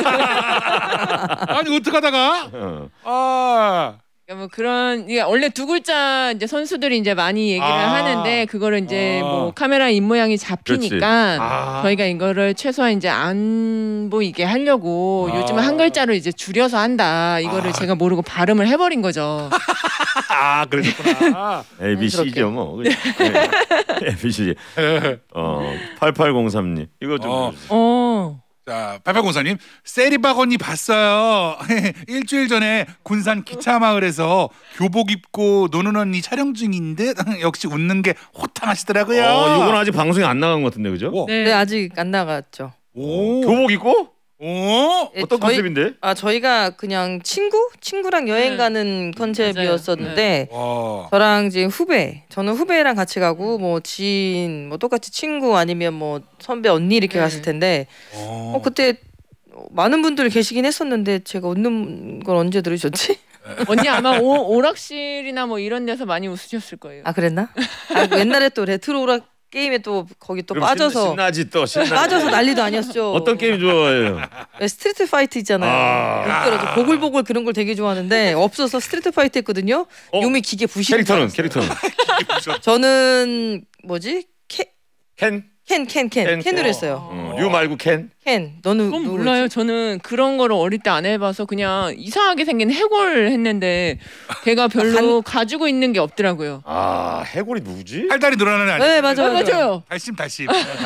Speaker 2: 아니 어떡하다가?
Speaker 1: 어.
Speaker 2: 아.
Speaker 4: 그러니까 뭐 그런 이게 원래 두 글자 이제 선수들이 이제 많이 얘기를
Speaker 2: 아.
Speaker 4: 하는데 그거를 이제
Speaker 2: 아.
Speaker 4: 뭐 카메라 입 모양이 잡히니까
Speaker 2: 아.
Speaker 4: 저희가 이거를 최소한 이제 안 보이게 하려고
Speaker 2: 아.
Speaker 4: 요즘은 한 글자로 이제 줄여서 한다. 이거를
Speaker 2: 아.
Speaker 4: 제가 모르고 발음을 해버린 거죠.
Speaker 2: 아 그러셨구나.
Speaker 1: 에이비씨죠 뭐. 네. 에이비씨. 어 팔팔공삼 님 이거 좀.
Speaker 2: 어.
Speaker 4: 어.
Speaker 2: 자, 팔팔공사님 세리박 언니 봤어요. 일주일 전에 군산 기차마을에서 교복 입고 노는 언니 촬영 중인데 역시 웃는 게 호탕하시더라고요.
Speaker 1: 어 이건 아직 방송이 안 나간 것 같은데 그죠?
Speaker 2: 오.
Speaker 4: 네.
Speaker 3: 네 아직 안 나갔죠.
Speaker 2: 오.
Speaker 1: 교복 입고?
Speaker 2: 오.
Speaker 3: 예,
Speaker 1: 어떤
Speaker 3: 저희-
Speaker 1: 컨셉인데?
Speaker 3: 아 저희가 그냥 친구 친구랑 여행
Speaker 4: 네.
Speaker 3: 가는 컨셉이었었는데
Speaker 2: 와.
Speaker 3: 저랑 이제 후배 저는 후배랑 같이 가고 뭐 지인 뭐 똑같이 친구 아니면 뭐 선배 언니 이렇게
Speaker 4: 네.
Speaker 3: 갔을 텐데
Speaker 2: 어.
Speaker 3: 어 그때 많은 분들이 계시긴 했었는데 제가 웃는 걸 언제 들으셨지?
Speaker 4: 언니 아마 오, 오락실이나 뭐 이런 데서 많이 웃으셨을 거예요.
Speaker 3: 아 그랬나? 아, 옛날에 또 레트로 오락 게임에 또 거기 또
Speaker 1: 그럼
Speaker 3: 빠져서
Speaker 1: 신, 나지 또 신나지.
Speaker 3: 빠져서 난리도 아니었죠.
Speaker 1: 어떤 게임 좋아해요?
Speaker 3: 네, 스트리트 파이트 있잖아요.
Speaker 1: 아.
Speaker 3: 웃겨라도 보글보글 그런 걸 되게 좋아하는데 없어서 스트리트 파이트 했거든요.
Speaker 1: 어?
Speaker 3: 요미 기계 부시는
Speaker 1: 캐릭터는
Speaker 3: 줄
Speaker 1: 캐릭터는
Speaker 3: 알았어요. 저는 뭐지? 캐,
Speaker 1: 캔?
Speaker 3: 캔, 캔, 캔.
Speaker 1: 캔,
Speaker 3: 캔으로
Speaker 1: 캔.
Speaker 3: 했어요.
Speaker 1: 어, 류 말고 캔?
Speaker 3: 캔. 너는
Speaker 4: 그건
Speaker 3: 누구지?
Speaker 4: 몰라요. 저는 그런 거를 어릴 때 안 해봐서 그냥 이상하게 생긴 해골 했는데 걔가 별로 가지고 있는 게 없더라고요.
Speaker 1: 아 해골이 누구지?
Speaker 2: 팔다리 늘어나는 아니.
Speaker 3: 네 맞아요.
Speaker 4: 아, 맞아요.
Speaker 2: 달심 달심.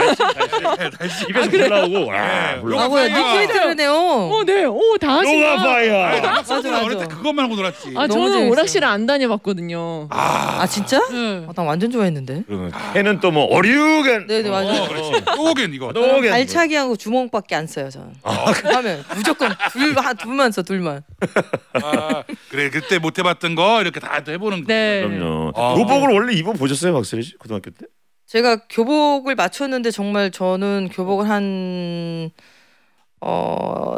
Speaker 1: 입에서 불 나오고 아,
Speaker 2: 네.
Speaker 1: 몰라.
Speaker 3: 아 뭐야
Speaker 2: 파이어.
Speaker 3: 니코이트네요.
Speaker 4: 어, 네. 오, 다
Speaker 1: 노가
Speaker 4: 하시나.
Speaker 1: 파이어.
Speaker 3: 맞아, 맞아.
Speaker 2: 어릴 때 그것만 하고 놀았지.
Speaker 4: 아,
Speaker 3: 너무
Speaker 4: 저는
Speaker 3: 재밌어요.
Speaker 4: 오락실을 안 다녀봤거든요.
Speaker 2: 아.
Speaker 3: 아 진짜?
Speaker 4: 네.
Speaker 3: 아, 난 완전 좋아했는데.
Speaker 1: 그러면 캔은 또 뭐 어류겐.
Speaker 3: 네네 맞아요.
Speaker 2: 어, 그렇지. 또겐 이거.
Speaker 1: 노겐.
Speaker 3: 발차기하고 주먹밖에 안 써요 저는. 하면 무조건 둘 한 둘만 써 둘만.
Speaker 2: 아, 그래 그때 못 해봤던 거 이렇게 다 해보는 거.
Speaker 4: 네.
Speaker 1: 그럼요.
Speaker 2: 아.
Speaker 1: 교복을 원래 입어 보셨어요, 박슬희 씨? 고등학교 때?
Speaker 3: 제가 교복을 맞췄는데 정말 저는 교복을 한 어.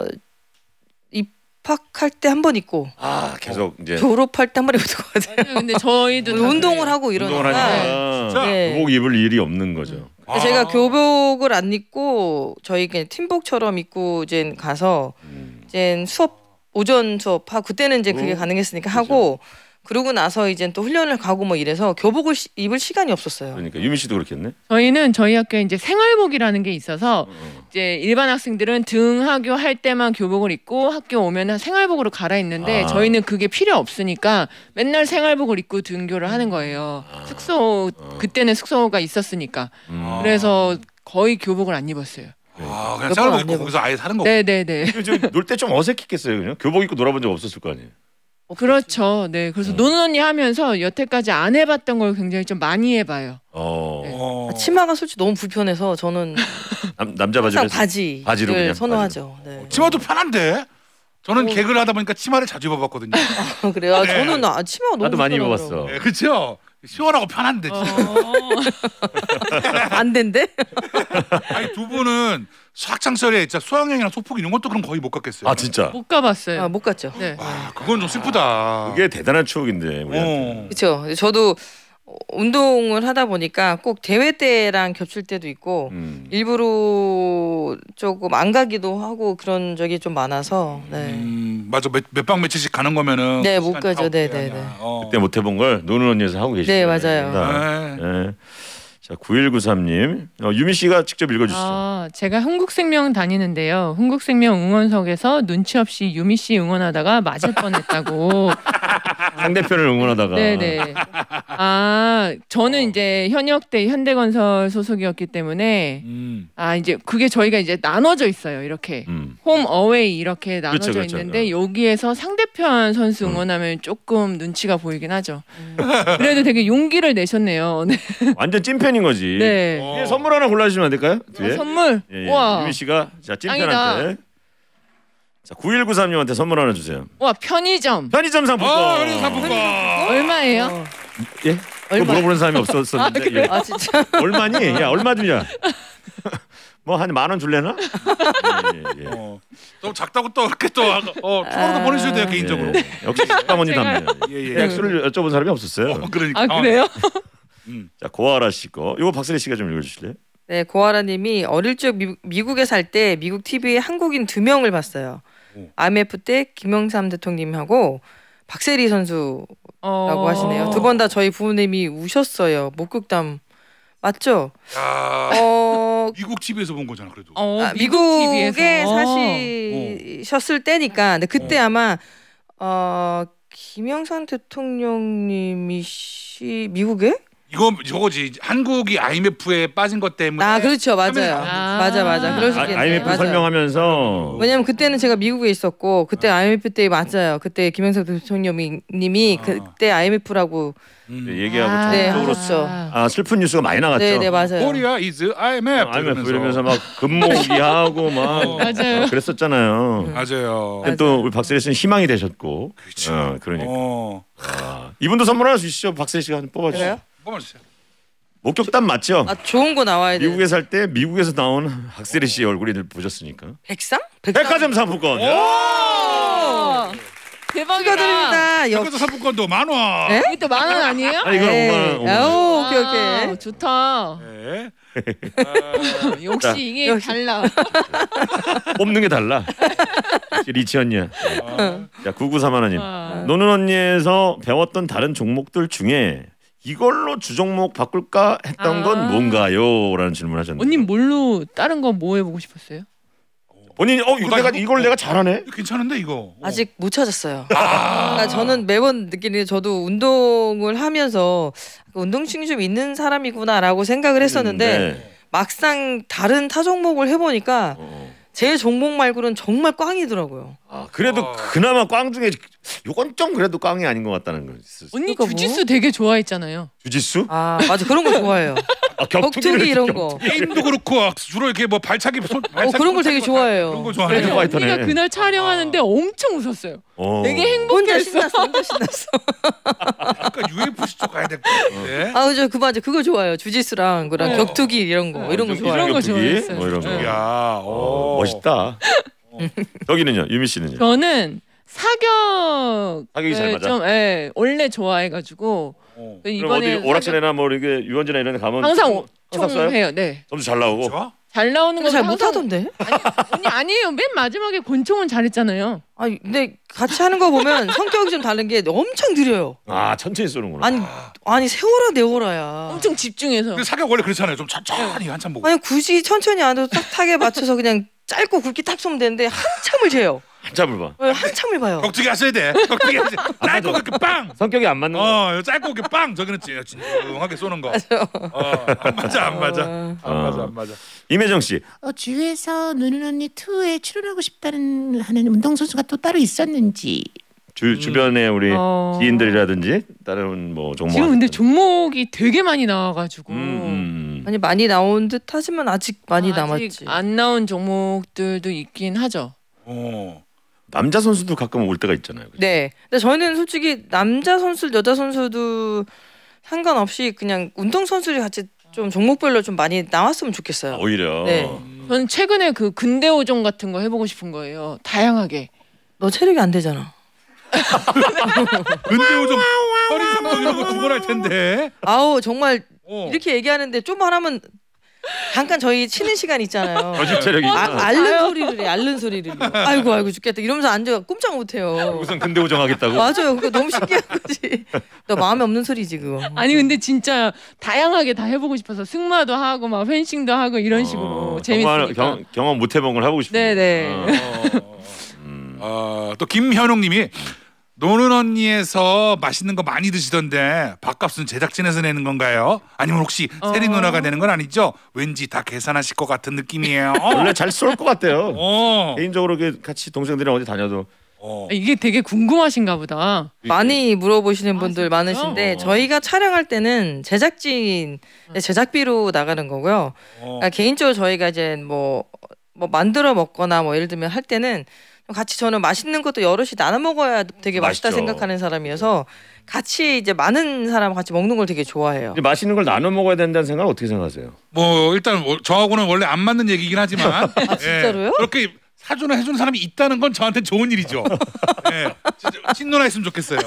Speaker 3: 입학할 때 한 번 입고
Speaker 1: 아 계속 이제
Speaker 3: 졸업할 때 한 번 입었던 것 같아요.
Speaker 4: 맞아요. 근데 저희도 다
Speaker 3: 운동을
Speaker 4: 그래요.
Speaker 3: 하고
Speaker 1: 운동을
Speaker 3: 이러니까
Speaker 1: 하니까
Speaker 3: 네.
Speaker 1: 교복 입을 일이 없는 거죠.
Speaker 2: 아.
Speaker 3: 제가 교복을 안 입고 저희 그냥 팀복처럼 입고 이제 가서
Speaker 1: 음.
Speaker 3: 이제 수업 오전 수업하고 그때는 이제 그게
Speaker 1: 오.
Speaker 3: 가능했으니까 하고 그러고 나서 이제 또 훈련을 가고 뭐 이래서 교복을 시, 입을 시간이 없었어요.
Speaker 1: 그러니까 유미 씨도 그렇겠네.
Speaker 4: 저희는 저희 학교에 이제 생활복이라는 게 있어서
Speaker 1: 어.
Speaker 4: 이제 일반 학생들은 등하교 할 때만 교복을 입고 학교 오면은 생활복으로 갈아입는데
Speaker 1: 아.
Speaker 4: 저희는 그게 필요 없으니까 맨날 생활복을 입고 등교를 하는 거예요. 숙소 그때는 숙소가 있었으니까
Speaker 1: 음.
Speaker 4: 그래서 거의 교복을 안 입었어요.
Speaker 2: 아, 그냥
Speaker 3: 몇
Speaker 2: 생활
Speaker 3: 번안
Speaker 2: 입고
Speaker 3: 해봐.
Speaker 2: 거기서 아예 사는 거.
Speaker 4: 네네네.
Speaker 1: 놀 때 좀 어색했겠어요. 그냥 교복 입고 놀아본 적 없었을 거 아니에요.
Speaker 4: 그렇죠. 네. 그래서
Speaker 1: 음.
Speaker 4: 노는 언니 하면서 여태까지 안 해봤던 걸 굉장히 좀 많이 해봐요.
Speaker 1: 어.
Speaker 4: 네.
Speaker 2: 어.
Speaker 3: 아, 치마가 솔직히 너무 불편해서 저는
Speaker 1: 남, 남자
Speaker 3: 항상
Speaker 1: 바지를
Speaker 3: 바지를
Speaker 1: 바지로 그냥
Speaker 3: 선호하죠. 네.
Speaker 2: 치마도 편한데. 저는
Speaker 3: 어.
Speaker 2: 개그를 하다 보니까 치마를 자주 입어봤거든요.
Speaker 3: 아, 그래요. 아,
Speaker 2: 네.
Speaker 3: 저는 아, 치마가 너무
Speaker 1: 나도 많이
Speaker 3: 불편하더라고요.
Speaker 1: 입어봤어.
Speaker 2: 네, 그렇죠. 시원하고 편한데.
Speaker 4: 어.
Speaker 2: 진짜.
Speaker 3: 안 된대?
Speaker 2: 아니 두 분은 학창 시절에 진짜 수학여행이나 소풍 이런 것도 그럼 거의 못 갔겠어요.
Speaker 1: 아 진짜.
Speaker 4: 못 가봤어요.
Speaker 3: 아, 못 갔죠.
Speaker 4: 네.
Speaker 2: 와, 그건 좀 슬프다.
Speaker 1: 그게 대단한 추억인데 우리한테.
Speaker 2: 어.
Speaker 3: 그렇죠. 저도 운동을 하다 보니까 꼭 대회 때랑 겹칠 때도 있고
Speaker 1: 음.
Speaker 3: 일부러 조금 안 가기도 하고 그런 적이 좀 많아서 네.
Speaker 2: 음, 맞아. 몇방 며칠씩 가는 거면은
Speaker 3: 네,
Speaker 2: 그
Speaker 3: 못
Speaker 2: 시간
Speaker 3: 가죠.
Speaker 2: 다
Speaker 3: 네,
Speaker 2: 어떻게
Speaker 3: 네,
Speaker 2: 하냐.
Speaker 3: 네.
Speaker 2: 어.
Speaker 1: 그때 못 해본 걸 노는 언니에서 하고 계시죠.
Speaker 3: 네, 맞아요.
Speaker 2: 네.
Speaker 1: 네. 자 구일구삼 님 어, 유미 씨가 직접 읽어주시죠.
Speaker 4: 아, 제가 흥국생명 다니는데요. 흥국생명 응원석에서 눈치 없이 유미 씨 응원하다가 맞을 뻔했다고.
Speaker 1: 상대편을 응원하다가.
Speaker 4: 네네. 아, 저는 이제 현역대 현대건설 소속이었기 때문에
Speaker 2: 음.
Speaker 4: 아 이제 그게 저희가 이제 나눠져 있어요. 이렇게
Speaker 1: 음.
Speaker 4: 홈 어웨이 이렇게 나눠져
Speaker 1: 그렇죠, 그렇죠.
Speaker 4: 있는데 여기에서 상대편 투표한 선수 응원하면 조금 눈치가 보이긴 하죠. 그래도 되게 용기를 내셨네요. 네.
Speaker 1: 완전 찐팬인 거지.
Speaker 4: 네.
Speaker 2: 어.
Speaker 1: 뒤에 선물 하나 골라주시면 안 될까요? 뒤에.
Speaker 4: 어, 선물.
Speaker 1: 예, 예.
Speaker 4: 와.
Speaker 1: 유미 씨가 자 찐팬한테
Speaker 4: 짱이다.
Speaker 1: 자 구일구삼님한테 선물 하나 주세요.
Speaker 4: 와 편의점.
Speaker 1: 편의점 상품권.
Speaker 2: 어, 편의점 상품권.
Speaker 4: 얼마예요?
Speaker 1: 예? 그거 물어보는 사람이 없었었는데. 예.
Speaker 3: 아 진짜.
Speaker 1: 얼마니? 야 얼마 주냐? 뭐 한 만 원 줄래나? 예, 예, 예.
Speaker 2: 어, 좀 작다고 또 이렇게 또 어, 초로도 보내주셔도 돼요 개인적으로.
Speaker 1: 예. 역시 식빵언니답네요.
Speaker 2: 예, 예.
Speaker 1: 계약서를 여쭤본 사람이 없었어요.
Speaker 2: 어, 그러니까.
Speaker 4: 아 그래요?
Speaker 1: 자 고아라 씨 거. 이거 박세리 씨가 좀 읽어주실래요?
Speaker 3: 네, 고아라님이 어릴 적 미, 미국에 살 때 미국 티비에 한국인 두 명을 봤어요.
Speaker 2: 오.
Speaker 3: 아이엠에프 때 김영삼 대통령님하고 박세리 선수라고
Speaker 4: 어...
Speaker 3: 하시네요. 두 번 다 저희 부모님이 우셨어요. 목격담 맞죠?
Speaker 2: 야,
Speaker 3: 어,
Speaker 2: 미국 티비에서 본 거잖아 그래도.
Speaker 4: 어,
Speaker 3: 아,
Speaker 4: 미국
Speaker 3: 미국에
Speaker 4: 티비에서.
Speaker 3: 사시셨을 때니까. 근데 그때
Speaker 2: 어.
Speaker 3: 아마 어, 김영삼 대통령님이 시 미국에?
Speaker 2: 이거 저거지 한국이 아이엠에프에 빠진 것 때문에.
Speaker 3: 아 그렇죠, 맞아요.
Speaker 4: 아.
Speaker 3: 맞아, 맞아.
Speaker 1: 아,
Speaker 3: 그러시겠네.
Speaker 1: 아이엠에프
Speaker 3: 맞아요.
Speaker 1: 설명하면서
Speaker 3: 왜냐면 그때는 제가 미국에 있었고 그때 아이엠에프 때 맞아요. 그때 김영삼 대통령님이
Speaker 2: 아.
Speaker 3: 그때 아이엠에프라고
Speaker 2: 음.
Speaker 1: 얘기하고
Speaker 3: 아, 네,
Speaker 1: 전적으로
Speaker 3: 하셨죠.
Speaker 1: 아 슬픈 뉴스가 많이 나갔죠.
Speaker 3: 네, 네 맞아요.
Speaker 2: 코리아 이즈 아이엠에프
Speaker 1: 아이엠에프 이러면서 막 금모기 하고 막
Speaker 2: 어.
Speaker 4: 맞아요.
Speaker 1: 아, 그랬었잖아요.
Speaker 2: 맞아요.
Speaker 3: 맞아요.
Speaker 1: 또 우리 박세리 씨는 희망이 되셨고.
Speaker 2: 그렇죠.
Speaker 1: 어, 그러니까.
Speaker 2: 어.
Speaker 1: 아, 이분도 선물 하나 주시죠. 박세리 씨가 한번 뽑아주세요.
Speaker 3: 그래요?
Speaker 2: 뽑아주세요.
Speaker 1: 목격담 맞죠?
Speaker 3: 아 좋은 거 나와야 돼.
Speaker 1: 미국에 살 때 미국에서 나온 박세리 씨 얼굴이 보셨으니까.
Speaker 3: 백상?
Speaker 1: 백화점 상품권.
Speaker 2: 오!
Speaker 4: 대박이다.
Speaker 3: 축하드립니다.
Speaker 2: 이것도
Speaker 3: 역시.
Speaker 2: 상품권도 만 원.
Speaker 3: 네?
Speaker 4: 이것도 만 원 아니에요?
Speaker 1: 아 이건
Speaker 3: 에이.
Speaker 1: 오만 원. 오만 원.
Speaker 3: 오, 오케이
Speaker 4: 와,
Speaker 3: 오케이.
Speaker 4: 좋다.
Speaker 2: 네.
Speaker 4: 역시
Speaker 1: 자.
Speaker 4: 이게
Speaker 3: 역시.
Speaker 4: 달라.
Speaker 1: 뽑는 게 달라. 역시 리치 언니야.
Speaker 2: 아,
Speaker 1: 자 구구삼 하나님.
Speaker 4: 와.
Speaker 1: 노는 언니에서 배웠던 다른 종목들 중에 이걸로 주종목 바꿀까 했던
Speaker 4: 아.
Speaker 1: 건 뭔가요? 라는 질문을 하셨는데
Speaker 4: 언니 뭘로 다른 거 뭐 해보고 싶었어요?
Speaker 1: 본인이 어 이거
Speaker 2: 나
Speaker 1: 내가
Speaker 2: 이거-
Speaker 1: 이걸 내가 잘하네.
Speaker 2: 이거 괜찮은데 이거. 어.
Speaker 3: 아직 못 찾았어요.
Speaker 2: 아.
Speaker 3: 그러니까 저는 매번 느끼는 게 저도 운동을 하면서 운동신이 좀 있는 사람이구나라고 생각을 했었는데
Speaker 1: 네.
Speaker 3: 막상 다른 타 종목을 해보니까
Speaker 1: 어.
Speaker 3: 제 종목 말고는 정말 꽝이더라고요.
Speaker 1: 아, 그래도
Speaker 2: 어.
Speaker 1: 그나마 꽝 중에 요건 좀 그래도 꽝이 아닌 것 같다는 거 있었어요.
Speaker 4: 언니
Speaker 3: 그러니까 뭐?
Speaker 4: 주짓수 되게 좋아했잖아요.
Speaker 1: 주짓수?
Speaker 3: 아 맞아 그런 거 좋아해요.
Speaker 1: 아,
Speaker 3: 격투기 이런 거.
Speaker 2: 게임도 그렇고 주로 이렇게 뭐 발차기 손
Speaker 3: 어,
Speaker 2: 발차기
Speaker 3: 그런 걸
Speaker 2: 손
Speaker 3: 되게
Speaker 2: 차는 거
Speaker 3: 좋아해요.
Speaker 2: 그런 거
Speaker 1: 그래서
Speaker 2: 좋아해요.
Speaker 1: 파이- 파이터네.
Speaker 4: 언니가 그날 촬영하는데 엄청 웃었어요.
Speaker 1: 어.
Speaker 4: 되게
Speaker 3: 혼자
Speaker 4: 행복했어.
Speaker 3: 신났어, 혼자 신났어.
Speaker 2: 약간 유에프씨 쪽 가야 될 것 같은데.
Speaker 3: 아 그죠 그 맞아 그거 좋아요. 주짓수랑 그랑
Speaker 4: 어.
Speaker 3: 격투기 이런 거 이런 거
Speaker 1: 격투기,
Speaker 3: 좋아요.
Speaker 4: 이런 거
Speaker 1: 격투기,
Speaker 4: 좋아했어요.
Speaker 1: 뭐 이런 거.
Speaker 4: 네.
Speaker 2: 야,
Speaker 1: 어,
Speaker 2: 오.
Speaker 1: 멋있다. 여기는요, 유미 씨는요.
Speaker 4: 저는 사격
Speaker 1: 사격이 잘 맞아?
Speaker 4: 좀 예, 원래 좋아해가지고
Speaker 2: 어.
Speaker 1: 그럼
Speaker 4: 이번에
Speaker 1: 어디 오락실이나 뭐 이렇게 유원지나 이런 데 가면
Speaker 4: 항상
Speaker 1: 총- 항상
Speaker 4: 총
Speaker 1: 쏴요?
Speaker 4: 해요. 네.
Speaker 1: 점수 잘 나오고.
Speaker 2: 좋아?
Speaker 4: 잘 나오는
Speaker 3: 근데
Speaker 4: 거
Speaker 3: 잘 못하던데.
Speaker 4: 언니 아니에요. 맨 마지막에 권총은 잘했잖아요.
Speaker 3: 아 근데 같이 하는 거 보면 성격이 좀 다른 게 엄청 느려요.
Speaker 1: 아 천천히 쏘는구나.
Speaker 3: 아니 아니 세워라 내워라야.
Speaker 4: 엄청 집중해서.
Speaker 2: 근데 사격 원래 그렇잖아요. 좀 천천히 한참 보고.
Speaker 3: 아니 굳이 천천히 안 해도 딱하게 맞춰서 그냥 짧고 굵게 딱 쏘면 되는데 한참을 재요.
Speaker 1: 한참을 봐.
Speaker 3: 왜 한참을 봐요.
Speaker 2: 격투기 하셔야 돼. 격투기 하셔야 돼. 짧고 그렇게 빵.
Speaker 1: 성격이 안 맞는 거.
Speaker 2: 어, 짧고 그렇게 빵. 저기는 진- 진중하게 쏘는 거. 어, 안 맞아, 안 맞아.
Speaker 3: 어.
Speaker 2: 안 맞아, 안 맞아.
Speaker 1: 임혜정 씨.
Speaker 6: 어, 주에서 노는 언니 투에 출연하고 싶다는 하는 운동선수가 또 따로 있었는지.
Speaker 1: 주 주변에 우리
Speaker 4: 어.
Speaker 1: 지인들이라든지 다른 뭐 종목.
Speaker 4: 지금 근데 종목이 되게 많이 나와가지고
Speaker 1: 음, 음.
Speaker 3: 아니 많이 나온 듯 하지만 아직 많이
Speaker 4: 아직
Speaker 3: 남았지.
Speaker 4: 안 나온 종목들도 있긴 하죠.
Speaker 2: 어.
Speaker 1: 남자 선수도 가끔 올 때가 있잖아요. 그죠?
Speaker 3: 네. 근데 저희는 솔직히 남자 선수, 여자 선수도 상관없이 그냥 운동 선수들이 같이 좀 종목별로 좀 많이 나왔으면 좋겠어요.
Speaker 1: 아, 오히려.
Speaker 3: 네.
Speaker 4: 저는 최근에 그 근대오종 같은 거 해보고 싶은 거예요. 다양하게.
Speaker 3: 너 체력이 안 되잖아.
Speaker 2: 근데 요즘 허리 삼성 이런 거 두 번 할 텐데.
Speaker 3: 아우 정말
Speaker 2: 어.
Speaker 3: 이렇게 얘기하는데 좀만 하면 잠깐 저희 치는 시간 있잖아요.
Speaker 1: 거짓 체력이.
Speaker 3: 아, 앓는 소리를 해, 앓는 소리를. 아이고 아이고 죽겠다. 이러면서 앉아 꼼짝 못해요.
Speaker 1: 무슨 근대 오정하겠다고.
Speaker 3: 맞아요. 그거 너무 신기한 거지. 너 마음에 없는 소리지 그거.
Speaker 4: 아니 근데 진짜 다양하게 다 해보고 싶어서 승마도 하고 막 펜싱도 하고 이런 식으로
Speaker 1: 어,
Speaker 4: 재밌으니까.
Speaker 1: 경험, 경, 경험 못 해본 걸 하고 싶어.
Speaker 4: 네네.
Speaker 2: 어. 어, 또 김현웅님이 노는 언니에서 맛있는 거 많이 드시던데 밥값은 제작진에서 내는 건가요? 아니면 혹시
Speaker 4: 어.
Speaker 2: 세리 누나가 내는 건 아니죠? 왠지 다 계산하실 것 같은 느낌이에요.
Speaker 1: 원래 잘 쏠 것 같아요.
Speaker 2: 어.
Speaker 1: 개인적으로 그 같이 동생들이랑 어디 다녀도
Speaker 2: 어.
Speaker 4: 이게 되게 궁금하신가 보다.
Speaker 3: 많이 물어보시는
Speaker 4: 아,
Speaker 3: 분들
Speaker 4: 진짜요?
Speaker 3: 많으신데
Speaker 1: 어.
Speaker 3: 저희가 촬영할 때는 제작진 제작비로 나가는 거고요.
Speaker 2: 어.
Speaker 3: 그러니까 개인적으로 저희가 이제 뭐, 뭐 만들어 먹거나 뭐 예를 들면 할 때는 같이 저는 맛있는 것도 여럿이 나눠 먹어야 되게 맛있다
Speaker 1: 맛있죠.
Speaker 3: 생각하는 사람이어서 같이 이제 많은 사람 같이 먹는 걸 되게 좋아해요.
Speaker 1: 근데 맛있는 걸 나눠 먹어야 된다는 생각은 어떻게 생각하세요?
Speaker 2: 뭐 일단 저하고는 원래 안 맞는 얘기긴 하지만 아,
Speaker 3: 진짜로요?
Speaker 2: 그렇게 사주나 해주는 사람이 있다는 건 저한테 좋은 일이죠. 예, 진짜 친누나 했으면 좋겠어요.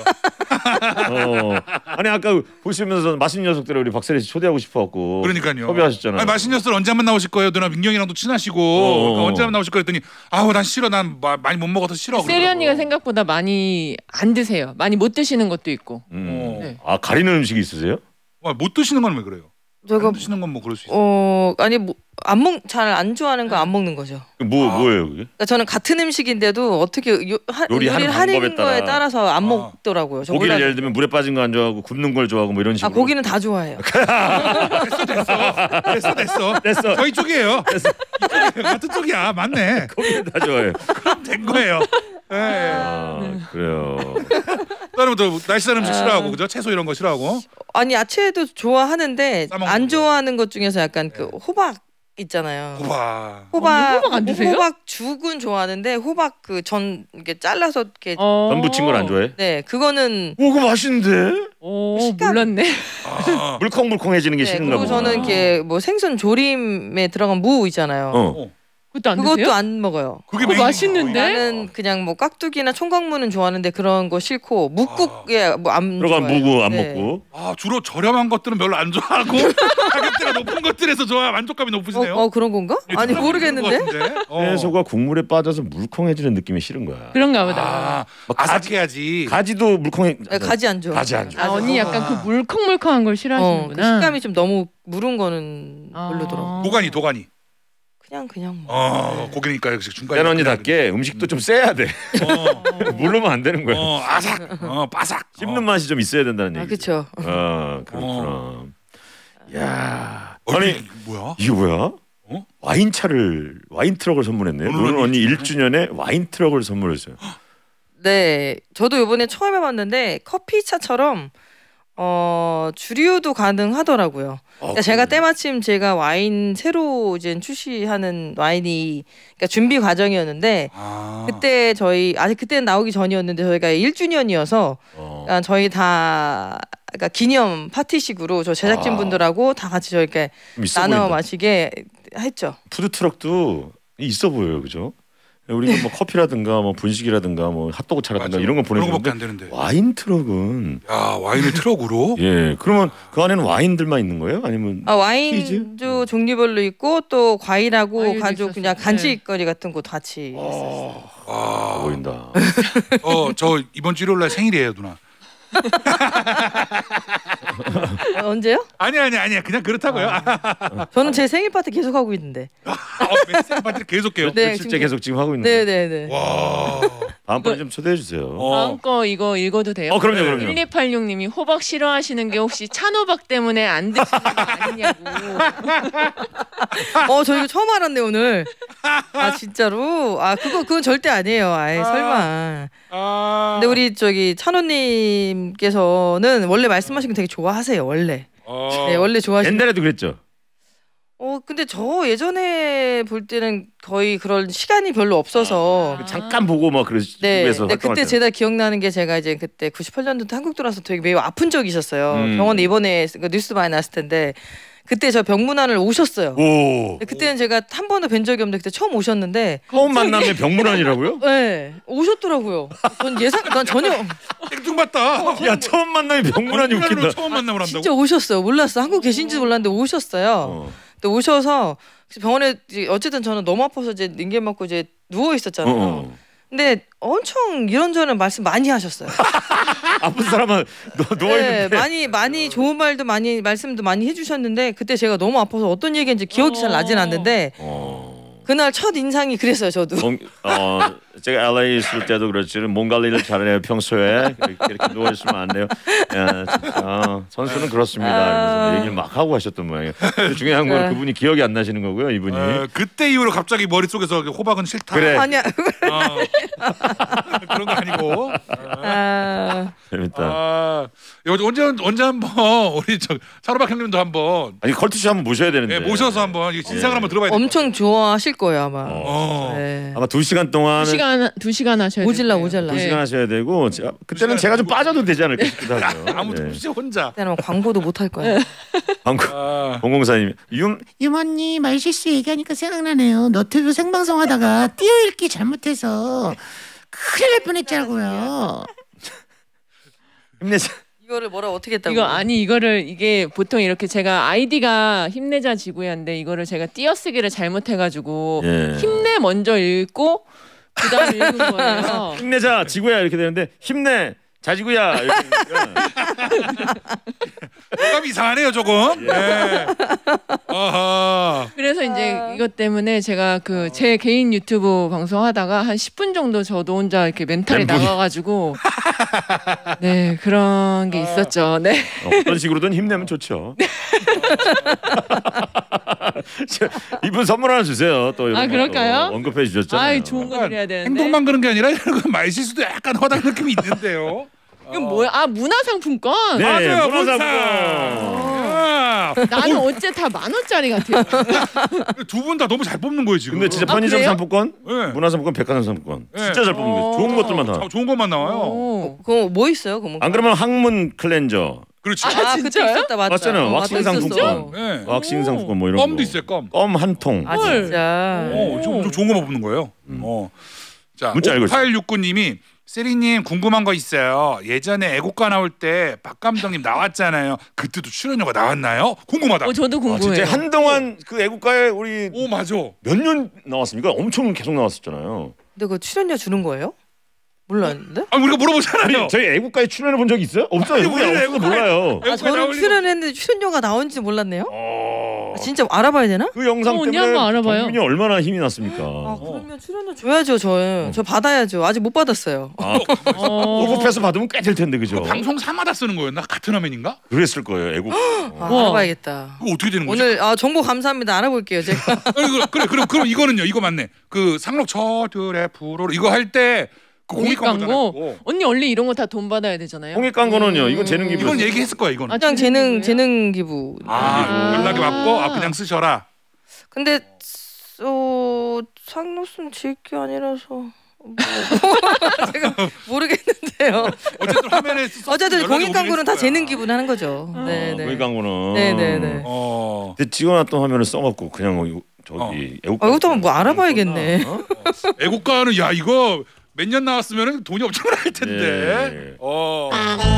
Speaker 1: 어. 아니 아까 보시면서 맛있는 녀석들을 우리 박세리 씨 초대하고 싶어갖고
Speaker 2: 그러니까요.
Speaker 1: 섭외하셨잖아요.
Speaker 2: 아니, 맛있는 녀석들 언제 한번 나오실 거예요? 누나 민경이랑도 친하시고
Speaker 1: 어.
Speaker 2: 그러니까 언제 한번 나오실 거예요? 했더니 아우 난 싫어. 난 마, 많이 못 먹어서 싫어.
Speaker 4: 세리
Speaker 2: 그러더라고.
Speaker 4: 언니가 생각보다 많이 안 드세요. 많이 못 드시는 것도 있고.
Speaker 1: 음.
Speaker 2: 어.
Speaker 4: 네.
Speaker 1: 아 가리는 음식이 있으세요?
Speaker 2: 와, 못 드시는 건 왜 그래요?
Speaker 3: 저희가
Speaker 2: 안 드시는 건 뭐 그럴 수 있어요.
Speaker 3: 어 아니 뭐, 안 먹 잘 안 좋아하는 거 안 먹는 거죠.
Speaker 1: 뭐
Speaker 2: 아.
Speaker 1: 뭐예요 그게?
Speaker 3: 그러니까 저는 같은 음식인데도 어떻게 요, 하,
Speaker 1: 요리하는
Speaker 3: 요리를 하는
Speaker 1: 방법에 따라.
Speaker 3: 거에 따라서 안
Speaker 2: 아.
Speaker 3: 먹더라고요. 저
Speaker 1: 고기를
Speaker 3: 몰라요.
Speaker 1: 예를 들면 물에 빠진 거 안 좋아하고 굽는 걸 좋아하고 뭐 이런
Speaker 3: 아
Speaker 1: 식으로.
Speaker 3: 고기는 다 좋아해요.
Speaker 2: 됐어 됐어 됐어 됐어
Speaker 1: 됐어.
Speaker 2: 저희 쪽이에요. 이쪽이에요. 같은 쪽이야. 맞네.
Speaker 1: 고기는 다 좋아해요.
Speaker 2: 그럼 된 거예요. 예.
Speaker 1: 아 그래요.
Speaker 2: 다른 또 날씬한 음식 싫어하고 그죠? 채소 이런 거 싫어하고.
Speaker 3: 아니 야채도 좋아하는데
Speaker 2: 싸먹는
Speaker 3: 안
Speaker 2: 거.
Speaker 3: 좋아하는 것 중에서 약간 그 호박 있잖아요.
Speaker 2: 와.
Speaker 3: 호박
Speaker 4: 호박 안 드세요?
Speaker 3: 호박 죽은 좋아하는데 호박 그 전 이렇게 잘라서 이렇게
Speaker 4: 어.
Speaker 1: 전 부친 걸 안 좋아해?
Speaker 3: 네 그거는
Speaker 1: 오 그거 맛있는데?
Speaker 4: 오,
Speaker 3: 식감.
Speaker 4: 몰랐네.
Speaker 2: 아.
Speaker 1: 물컹물컹해지는 게
Speaker 3: 네,
Speaker 1: 싫은가
Speaker 3: 그리고
Speaker 1: 보구나.
Speaker 3: 저는 이렇게 뭐 생선 조림에 들어간 무 있잖아요.
Speaker 1: 어.
Speaker 4: 그것도 안
Speaker 3: 그것도
Speaker 4: 드세요?
Speaker 3: 안 먹어요.
Speaker 2: 그게
Speaker 4: 그거
Speaker 2: 메인-
Speaker 4: 맛있는데?
Speaker 3: 나는 그냥 뭐 깍두기나 총각무는 좋아하는데 그런 거 싫고 묵국에 뭐 안
Speaker 1: 들어간
Speaker 3: 좋아해요.
Speaker 1: 무고 안
Speaker 3: 네.
Speaker 1: 먹고.
Speaker 2: 아 주로 저렴한 것들은 별로 안 좋아하고 가격대가 높은 것들에서 좋아 만족감이
Speaker 3: 어,
Speaker 2: 높으시네요.
Speaker 3: 어 그런 건가?
Speaker 2: 예,
Speaker 3: 아니
Speaker 2: 그런
Speaker 3: 모르겠는데.
Speaker 2: 것 같은데? 어.
Speaker 1: 채소가 국물에 빠져서 물컹해지는 느낌이 싫은 거야.
Speaker 4: 그런가 보다.
Speaker 2: 아,
Speaker 1: 뭐 가지-
Speaker 2: 아삭해야지.
Speaker 1: 가지도 물컹해.
Speaker 3: 네, 가지 안 좋아.
Speaker 1: 가지 안 좋아.
Speaker 4: 아, 언니 약간 그 물컹물컹한 걸
Speaker 3: 어, 그
Speaker 4: 싫어하시는구나.
Speaker 3: 식감이 좀 너무 무른 거는
Speaker 4: 아.
Speaker 3: 별로더라고.
Speaker 2: 도가니 도가니.
Speaker 3: 그냥 그냥 뭐.
Speaker 2: 어 고기니까 역시 중간에.
Speaker 1: 땐 언니답게 음식도 좀 세야 돼.
Speaker 2: 어,
Speaker 1: 물르면 안 되는 거야.
Speaker 2: 어 아삭. 어 바삭.
Speaker 1: 씹는 맛이 좀 있어야 된다는
Speaker 3: 아
Speaker 1: 얘기.
Speaker 3: 그렇죠.
Speaker 1: 아 그렇구나. 야,
Speaker 2: 어,
Speaker 1: 아니
Speaker 2: 이게 뭐야?
Speaker 1: 이게 뭐야?
Speaker 2: 어?
Speaker 1: 와인 차를 와인 트럭을 선물했네.
Speaker 2: 오늘
Speaker 1: 오늘
Speaker 2: 언니
Speaker 1: 언니
Speaker 2: 일
Speaker 1: 일 주년에 와인 트럭을 선물했어요.
Speaker 3: 네, 저도 이번에 처음 해봤는데 커피차처럼 어 주류도 가능하더라고요. 그러니까 제가 때마침 제가 와인 새로 이제 출시하는 와인이 그러니까 준비 과정이었는데
Speaker 2: 아.
Speaker 3: 그때 저희 아직 그때는 나오기 전이었는데 저희가 일 주년이어서
Speaker 1: 어.
Speaker 3: 그러니까 저희 다 그러니까 기념 파티식으로 저 제작진 분들하고 다 같이 저희 이렇게
Speaker 1: 좀 있어
Speaker 3: 나눠
Speaker 1: 보인다.
Speaker 3: 마시게 했죠.
Speaker 1: 푸드 트럭도 있어 보여요, 그죠? 우리가 뭐 커피라든가 뭐 분식이라든가 뭐 핫도그 차라든가
Speaker 2: 맞아.
Speaker 1: 이런 거
Speaker 2: 그런 거밖에
Speaker 1: 보내주는데
Speaker 2: 안 되는데.
Speaker 1: 와인 트럭은
Speaker 2: 야 와인을 트럭으로?
Speaker 1: 예 그러면 그 안에는 와인들만 있는 거예요? 아니면
Speaker 3: 아,
Speaker 1: 치즈?
Speaker 3: 와인도 종류별로 있고 또 과일하고
Speaker 4: 과일도
Speaker 3: 가족
Speaker 4: 있었어요.
Speaker 3: 그냥
Speaker 4: 네.
Speaker 3: 간식거리 같은 거 같이 있었어요.
Speaker 2: 와.
Speaker 1: 보인다.
Speaker 2: 어저 이번 주 일요일 날 생일이에요 누나.
Speaker 3: 어, 언제요?
Speaker 2: 아니 아니 아니야 그냥 그렇다고요. 아.
Speaker 3: 저는 제 생일 파티 계속 하고 있는데.
Speaker 2: 어, 메시지 파티를 계속해요.
Speaker 3: 네,
Speaker 1: 실제
Speaker 3: 지금-
Speaker 1: 계속 지금 하고 있는데
Speaker 3: 네네네.
Speaker 2: 와.
Speaker 1: 다음번에 좀 초대해 주세요.
Speaker 2: 어.
Speaker 4: 다음 거 이거 읽어도 돼요?
Speaker 1: 어 그럼요 그럼요.
Speaker 4: 일이팔육 님이 호박 싫어하시는 게 혹시 찬호박 때문에 안 드시는 거 아니냐고.
Speaker 3: 어, 저 이거 처음 알았네 오늘. 아 진짜로? 아 그거 그건 절대 아니에요. 아예 설마.
Speaker 2: 아.
Speaker 3: 근데 우리 저기 찬호님께서는 원래 말씀하신 거 되게 좋아하세요 원래.
Speaker 2: 어.
Speaker 3: 네 원래 좋아하시는.
Speaker 1: 옛날에도 그랬죠.
Speaker 3: 어 근데 저 예전에 볼 때는 거의 그런 시간이 별로 없어서.
Speaker 4: 아.
Speaker 1: 잠깐 보고 막 그래서
Speaker 3: 네,
Speaker 1: 집에서
Speaker 3: 근데
Speaker 1: 활동할
Speaker 3: 그때
Speaker 1: 때.
Speaker 3: 제가 기억나는 게 제가 이제 그때 구십팔 년도 한국 들어와서 되게 매우 아픈 적이 있었어요.
Speaker 1: 음.
Speaker 3: 병원에 입원해 뉴스 많이 났을 텐데 그때 저 병문안을 오셨어요.
Speaker 1: 오
Speaker 3: 근데 그때는 제가 한 번도 뵌 적이 없는데 그때 처음 오셨는데
Speaker 1: 처음 만남에 병문안이라고요?
Speaker 3: 네 오셨더라고요. 전 예상 난 전혀
Speaker 2: 땡뚱맞다.
Speaker 1: 야 처음 만남에 병문안이 웃긴다.
Speaker 2: 처음 만남을 한다고?
Speaker 3: 진짜 오셨어요. 몰랐어. 한국 계신지도 몰랐는데 오셨어요.
Speaker 1: 어.
Speaker 3: 근데 오셔서 병원에 이제 어쨌든 저는 너무 아파서 이제 링겔 맞고 이제 누워 있었잖아요.
Speaker 1: 어.
Speaker 3: 근데 엄청 이런저런 말씀 많이 하셨어요.
Speaker 1: 아픈 사람은 너 누워
Speaker 3: 네,
Speaker 1: 있는데.
Speaker 3: 많이 많이 좋은 말도 많이 말씀도 많이 해주셨는데 그때 제가 너무 아파서 어떤 얘기인지 기억이 잘 나진 않는데
Speaker 1: 어.
Speaker 3: 그날 첫 인상이 그랬어요 저도.
Speaker 1: 몽, 어, 제가 엘에이 있을 때도 그렇지만 몸 관리를 잘해요. 평소에 이렇게, 이렇게 누워 있으면 안 돼요. 야, 어, 선수는 그렇습니다.
Speaker 3: 아.
Speaker 1: 얘기를 막 하고 하셨던 모양이에요. 중요한 건
Speaker 3: 네.
Speaker 1: 그분이 기억이 안 나시는 거고요. 이분이.
Speaker 2: 어, 그때 이후로 갑자기 머릿속에서 호박은 싫다.
Speaker 1: 그래.
Speaker 3: 아니야.
Speaker 2: 어. 그런 거 아니고.
Speaker 3: 아,
Speaker 1: 재밌다.
Speaker 2: 아, 언제 언제 한번 우리 저 차로박 형님도 한번
Speaker 1: 아니 컬투씨 한번 모셔야 되는데.
Speaker 2: 예, 모셔서 한번 이 진상을
Speaker 1: 예.
Speaker 2: 한번 들어봐야 될 것
Speaker 3: 엄청 좋아하실 거예요 아마.
Speaker 2: 어.
Speaker 3: 네.
Speaker 1: 아마 두 시간 동안
Speaker 4: 두 시간 두 시간 하셔야 돼요.
Speaker 3: 오질라 오질라.
Speaker 1: 두 시간 하셔야 되고 제가, 그때는 제가 좀 빠져도 되지 않을까 싶기도 하죠.
Speaker 2: 같아요. 아무도
Speaker 1: 예.
Speaker 2: 없이 혼자.
Speaker 3: 그때는 광고도 못 할 거야.
Speaker 1: 방금
Speaker 2: 아,
Speaker 1: 공공사님 유
Speaker 6: 유머니 말실수 얘기하니까 생각나네요. 너튜브 생방송하다가 띄어읽기 잘못해서 큰일 날 뻔했자고요.
Speaker 1: 힘내자.
Speaker 3: 이거를 뭐라 어떻게 했다고?
Speaker 4: 이거 아니 이거를 이게 보통 이렇게 제가 아이디가 힘내자 지구야인데 이거를 제가 띄어쓰기를 잘못해가지고
Speaker 1: 예.
Speaker 4: 힘내 먼저 읽고 그다음 읽은 거예요.
Speaker 1: 힘내자 지구야 이렇게 되는데 힘내 자지구야 이렇게
Speaker 2: 감 이상하네요 조금. 예. 아하.
Speaker 4: 그래서 이제 이것 때문에 제가 그 제 개인 유튜브 방송하다가 한 십 분 정도 저도 혼자 이렇게 멘탈이
Speaker 1: 멘붕이.
Speaker 4: 나가가지고 네 그런 게 있었죠. 네.
Speaker 1: 어, 어떤 식으로든 힘내면 좋죠. 이분 선물 하나 주세요. 또 이런
Speaker 4: 아,
Speaker 1: 거
Speaker 4: 그럴까요?
Speaker 1: 또 언급해 주셨잖아요.
Speaker 4: 아이 좋은 거 드려야 되는데.
Speaker 2: 행동만 그런 게 아니라 이런 거 말실수도 약간 허당 느낌이 있는데요.
Speaker 4: 이건 뭐야? 아 문화상품권.
Speaker 1: 네,
Speaker 2: 맞아요,
Speaker 1: 문화상품.
Speaker 2: 야.
Speaker 4: 나는 어째 다 만 원짜리 같아요.
Speaker 2: 두 분 다 너무 잘 뽑는 거예요 지금.
Speaker 1: 근데 진짜
Speaker 4: 아,
Speaker 1: 편의점
Speaker 4: 그래요?
Speaker 1: 상품권,
Speaker 2: 네.
Speaker 1: 문화상품권, 백화점 상품권
Speaker 2: 네.
Speaker 1: 진짜 잘 뽑는 거예요. 좋은 것들만 다.
Speaker 2: 아, 좋은 것만 나와요.
Speaker 4: 오.
Speaker 3: 그거 뭐 있어요? 그거
Speaker 1: 안 그러면 항문 클렌저,
Speaker 2: 그렇지.
Speaker 4: 아,
Speaker 3: 아, 그때
Speaker 4: 진짜요?
Speaker 3: 있었다 맞다.
Speaker 1: 맞잖아요.
Speaker 3: 어,
Speaker 1: 왁싱
Speaker 3: 맞다,
Speaker 1: 상품권.
Speaker 3: 있었어.
Speaker 2: 네.
Speaker 1: 왁싱
Speaker 4: 오.
Speaker 1: 상품권 뭐 이런
Speaker 2: 껌도
Speaker 1: 거.
Speaker 2: 있어요 껌.
Speaker 1: 껌 한 통.
Speaker 3: 아
Speaker 4: 헐.
Speaker 3: 진짜.
Speaker 2: 어, 좀, 좀 좋은 거만 뽑는 거예요. 어. 자,
Speaker 1: 문자 읽어주세요.
Speaker 2: 오팔육구 님이 세리님 궁금한 거 있어요. 예전에 애국가 나올 때 박 감독님 나왔잖아요. 그때도 출연료가 나왔나요? 궁금하다.
Speaker 4: 어 저도
Speaker 1: 아,
Speaker 4: 궁금해요.
Speaker 1: 진짜 한동안 그 애국가에 우리
Speaker 2: 오 맞아.
Speaker 1: 몇 년 나왔습니까? 엄청 계속 나왔었잖아요.
Speaker 3: 근데 그거 출연료 주는 거예요? 몰랐는데?
Speaker 2: 아 우리가 물어보잖아요.
Speaker 1: 아니 저희 애국가에 출연해 본 적 있어요? 없어요.
Speaker 2: 아니,
Speaker 1: 애국가에
Speaker 2: 우리는
Speaker 1: 없어서
Speaker 2: 애국가에-
Speaker 1: 몰라요.
Speaker 3: 아
Speaker 2: 애국가
Speaker 3: 저는
Speaker 2: 나올 리가-
Speaker 3: 출연했는데 출연료가 나온지 몰랐네요.
Speaker 1: 어...
Speaker 3: 아, 진짜 알아봐야 되나?
Speaker 1: 그 영상
Speaker 4: 어, 언니
Speaker 1: 때문에
Speaker 4: 한번 알아봐요.
Speaker 1: 경민이 얼마나 힘이 났습니까?
Speaker 3: 아 그러면 출연료 줘야죠 저. 저 받아야죠. 아직 못 받았어요.
Speaker 1: 아,
Speaker 4: 어.
Speaker 1: 오버패스 받으면 꽤 될 텐데 그죠?
Speaker 2: 방송사마다 쓰는 거였나? 같은 화면인가?
Speaker 1: 그랬을 거예요. 애국.
Speaker 3: 아,
Speaker 4: 우와.
Speaker 3: 알아봐야겠다.
Speaker 2: 그거 어떻게 되는 거지?
Speaker 3: 오늘 아 정보 감사합니다. 알아볼게요 제가.
Speaker 2: 그래, 그래, 그래, 그럼 그럼 이거는요. 이거 맞네. 그 상록 저들의 불호로 이거 할 때 그
Speaker 4: 공익
Speaker 2: 공익 광고.
Speaker 4: 광고. 언니 원래 이런 거 다 돈 받아야 되잖아요.
Speaker 1: 홍익 광고는요. 이건 재능 기부.
Speaker 2: 이건 얘기했을 거야 이건.
Speaker 4: 아,
Speaker 3: 그냥 재능
Speaker 4: 기부예요?
Speaker 3: 재능 기부.
Speaker 2: 아,
Speaker 4: 아.
Speaker 2: 연락이 왔고 아 그냥 쓰셔라.
Speaker 3: 근데 어 상록순 질게 아니라서 뭐, 제가 모르겠는데요.
Speaker 2: 어쨌든 화면에 썼-
Speaker 3: 어쨌든
Speaker 2: 연락이
Speaker 3: 공익
Speaker 2: 오긴
Speaker 3: 광고는 다
Speaker 2: 했을 거야.
Speaker 3: 재능 기부는 하는 거죠.
Speaker 1: 아,
Speaker 3: 네네.
Speaker 1: 홍익 광고는.
Speaker 3: 네네네.
Speaker 2: 어.
Speaker 1: 근데 찍어놨던 화면을 써갖고 그냥 어, 이거 저기
Speaker 2: 어.
Speaker 1: 애국.
Speaker 3: 아, 이것도 뭐 알아봐야겠네.
Speaker 1: 어?
Speaker 2: 애국가는 야 이거 몇 년 나왔으면 돈이 엄청 나갈 텐데.
Speaker 1: 예.
Speaker 2: 어.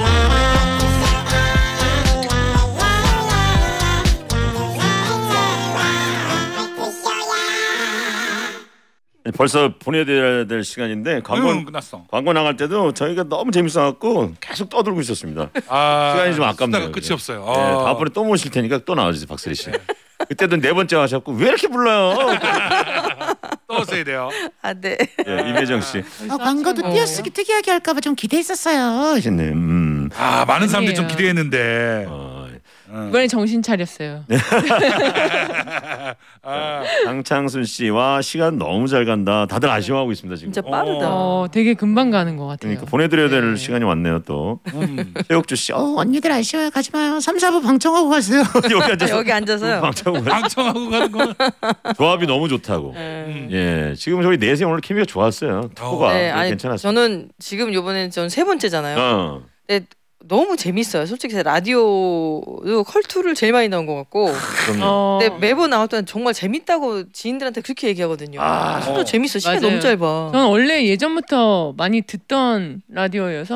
Speaker 1: 벌써 보내드려야 될 시간인데 광고
Speaker 2: 광고 끝났어.
Speaker 1: 광고 나갈 때도 저희가 너무 재밌어갖고 계속 떠들고 있었습니다.
Speaker 2: 아,
Speaker 1: 시간이 좀 아깝네요.
Speaker 2: 쓰다가 끝이 없어요.
Speaker 1: 네,
Speaker 2: 어.
Speaker 1: 다음번에 또 모실 테니까 또 나와주세요, 박세리 씨. 그때도 네 번째 하셨고 왜 이렇게 불러요?
Speaker 2: 또 써야 돼요.
Speaker 3: 아 네.
Speaker 1: 예, 이배정 씨.
Speaker 6: 아, 광고도 띄어쓰기 특이하게 할까봐 좀 기대했었어요.
Speaker 1: 하셨네. 음.
Speaker 2: 아 많은 사람들이 좀
Speaker 4: 아니에요.
Speaker 2: 기대했는데.
Speaker 1: 어,
Speaker 4: 이번에 정신 차렸어요.
Speaker 2: 아,
Speaker 1: 강창순 씨와 시간 너무 잘 간다. 다들 아쉬워하고 있습니다 지금.
Speaker 3: 진짜 빠르다.
Speaker 4: 어 되게 금방 가는 것 같아요.
Speaker 1: 그러니까 보내드려야 될
Speaker 4: 네.
Speaker 1: 시간이 왔네요 또.
Speaker 2: 음.
Speaker 1: 최옥주 씨, 어,
Speaker 6: 어, 언니들 아쉬워요. 가지 마요. 삼, 사부 방청하고 가세요.
Speaker 1: 여기
Speaker 3: 아,
Speaker 1: 앉아서
Speaker 3: 여기 앉아서요.
Speaker 1: 방청하고
Speaker 2: 방청하고 가는 건.
Speaker 1: 조합이 너무 좋다고.
Speaker 3: 네.
Speaker 1: 예, 지금 저희 넷이 오늘 케미가 좋았어요. 투고가
Speaker 3: 네, 아니
Speaker 1: 괜찮았어요.
Speaker 3: 저는 지금 이번에는 전 세 번째잖아요.
Speaker 1: 어.
Speaker 3: 근데 너무 재밌어요. 솔직히 라디오도 컬투를 제일 많이 나온 것 같고.
Speaker 1: 그럼요.
Speaker 4: 어,
Speaker 3: 근데 매번 나올 때는 정말 재밌다고 지인들한테 그렇게 얘기하거든요.
Speaker 1: 아,
Speaker 3: 아, 또 재밌어. 시간이
Speaker 4: 맞아요.
Speaker 3: 너무 짧아.
Speaker 4: 저는 원래 예전부터 많이 듣던 라디오여서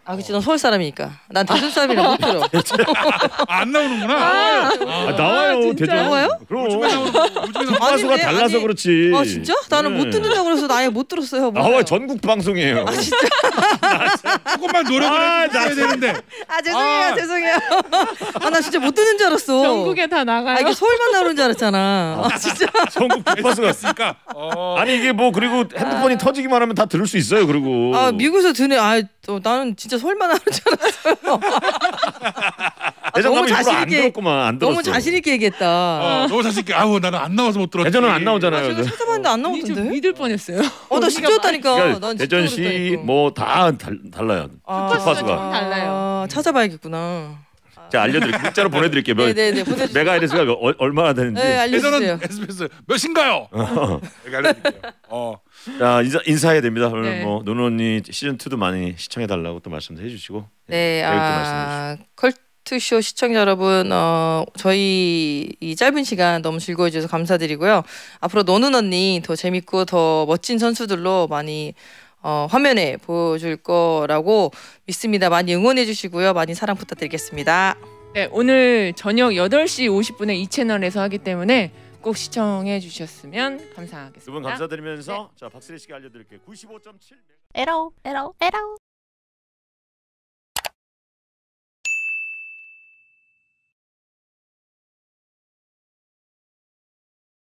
Speaker 3: 아, 그치, 넌 서울 사람이니까. 난 대전 사람이라 못 들어.
Speaker 2: 아, 안 나오는구나.
Speaker 3: 아,
Speaker 1: 아, 나와요.
Speaker 4: 진짜요?
Speaker 1: 대전.
Speaker 3: 나와요?
Speaker 1: 그럼.
Speaker 2: 요즘에 나오는 요즘에
Speaker 1: 가수가
Speaker 3: 아닌데?
Speaker 1: 달라서
Speaker 3: 아니,
Speaker 1: 그렇지.
Speaker 3: 아, 진짜? 나는 못
Speaker 1: 네.
Speaker 3: 듣는다고 그래서 나 아예 못 들었어요.
Speaker 1: 아,
Speaker 3: 뭐예요?
Speaker 1: 전국 방송이에요.
Speaker 2: 조금만 노력을
Speaker 1: 아,
Speaker 2: 해줘야 되는데.
Speaker 3: 아, 죄송해요.
Speaker 2: 아.
Speaker 3: 죄송해요. 아, 나 진짜 못 듣는 줄 알았어.
Speaker 4: 전국에 다 나가요.
Speaker 3: 아, 이게 서울만 나오는 줄 알았잖아. 아, 진짜.
Speaker 1: 전국 주파수가.
Speaker 2: 있으니까. 어.
Speaker 1: 아니 이게 뭐 그리고 핸드폰이 터지기만 하면 다 들을 수 있어요. 그리고.
Speaker 3: 아, 미국에서 듣네. 아, 또 나는 진짜 서울만 나오는 줄 알았어요. 아,
Speaker 1: 대전
Speaker 3: 너무
Speaker 1: 가면 일부러
Speaker 3: 자신
Speaker 1: 안
Speaker 3: 있게
Speaker 1: 들었구만. 안 들었어.
Speaker 3: 너무 자신 있게 얘기했다.
Speaker 2: 어, 너무 자신 있게. 아우 나는 안 나와서 못 들었지.
Speaker 1: 대전은 안 나오잖아요.
Speaker 3: 제가 찾아봤는데 안
Speaker 4: 아니, 저
Speaker 3: 나오던데.
Speaker 4: 믿을 뻔했어요.
Speaker 3: 어, 나 진짜 였다니까.
Speaker 1: 그러니까
Speaker 3: 난 진짜
Speaker 1: 대전시
Speaker 3: 그랬다니까.
Speaker 1: 뭐 다 달라요.
Speaker 3: 아,
Speaker 1: 주파수가.
Speaker 4: 좀 달라요.
Speaker 3: 아, 찾아봐야겠구나.
Speaker 1: 제가 알려드릴게요. 문자로 보내드릴게요. 몇-
Speaker 3: 네네네. 보내주세요.
Speaker 1: 메가헤르츠가 어- 얼마나 되는지.
Speaker 3: 네, 알려주세요.
Speaker 2: 대전은 에스비에스 몇인가요? 이렇게 알려드릴게요. 어.
Speaker 1: 자 인사 인사해야 됩니다. 오늘
Speaker 4: 네.
Speaker 1: 뭐 노노 언니 시즌 투도 많이 시청해 달라고 또 말씀도 해주시고.
Speaker 3: 네,
Speaker 1: 계획도
Speaker 3: 아,
Speaker 1: 말씀해
Speaker 3: 컬투쇼 시청자 여러분, 어, 저희 이 짧은 시간 너무 즐거워 주셔서 감사드리고요. 앞으로 노는 언니 더 재밌고 더 멋진 선수들로 많이 어, 화면에 보여줄 거라고 믿습니다. 많이 응원해 주시고요. 많이 사랑 부탁드리겠습니다.
Speaker 4: 네, 오늘 저녁 여덟 시 오십 분에 이 채널에서 하기 때문에 꼭 시청해 주셨으면 감사하겠습니다.
Speaker 1: 두 분 감사드리면서 자 박슬희 씨가 알려드릴게요. 구십오 점 칠
Speaker 6: 에러 에러 에러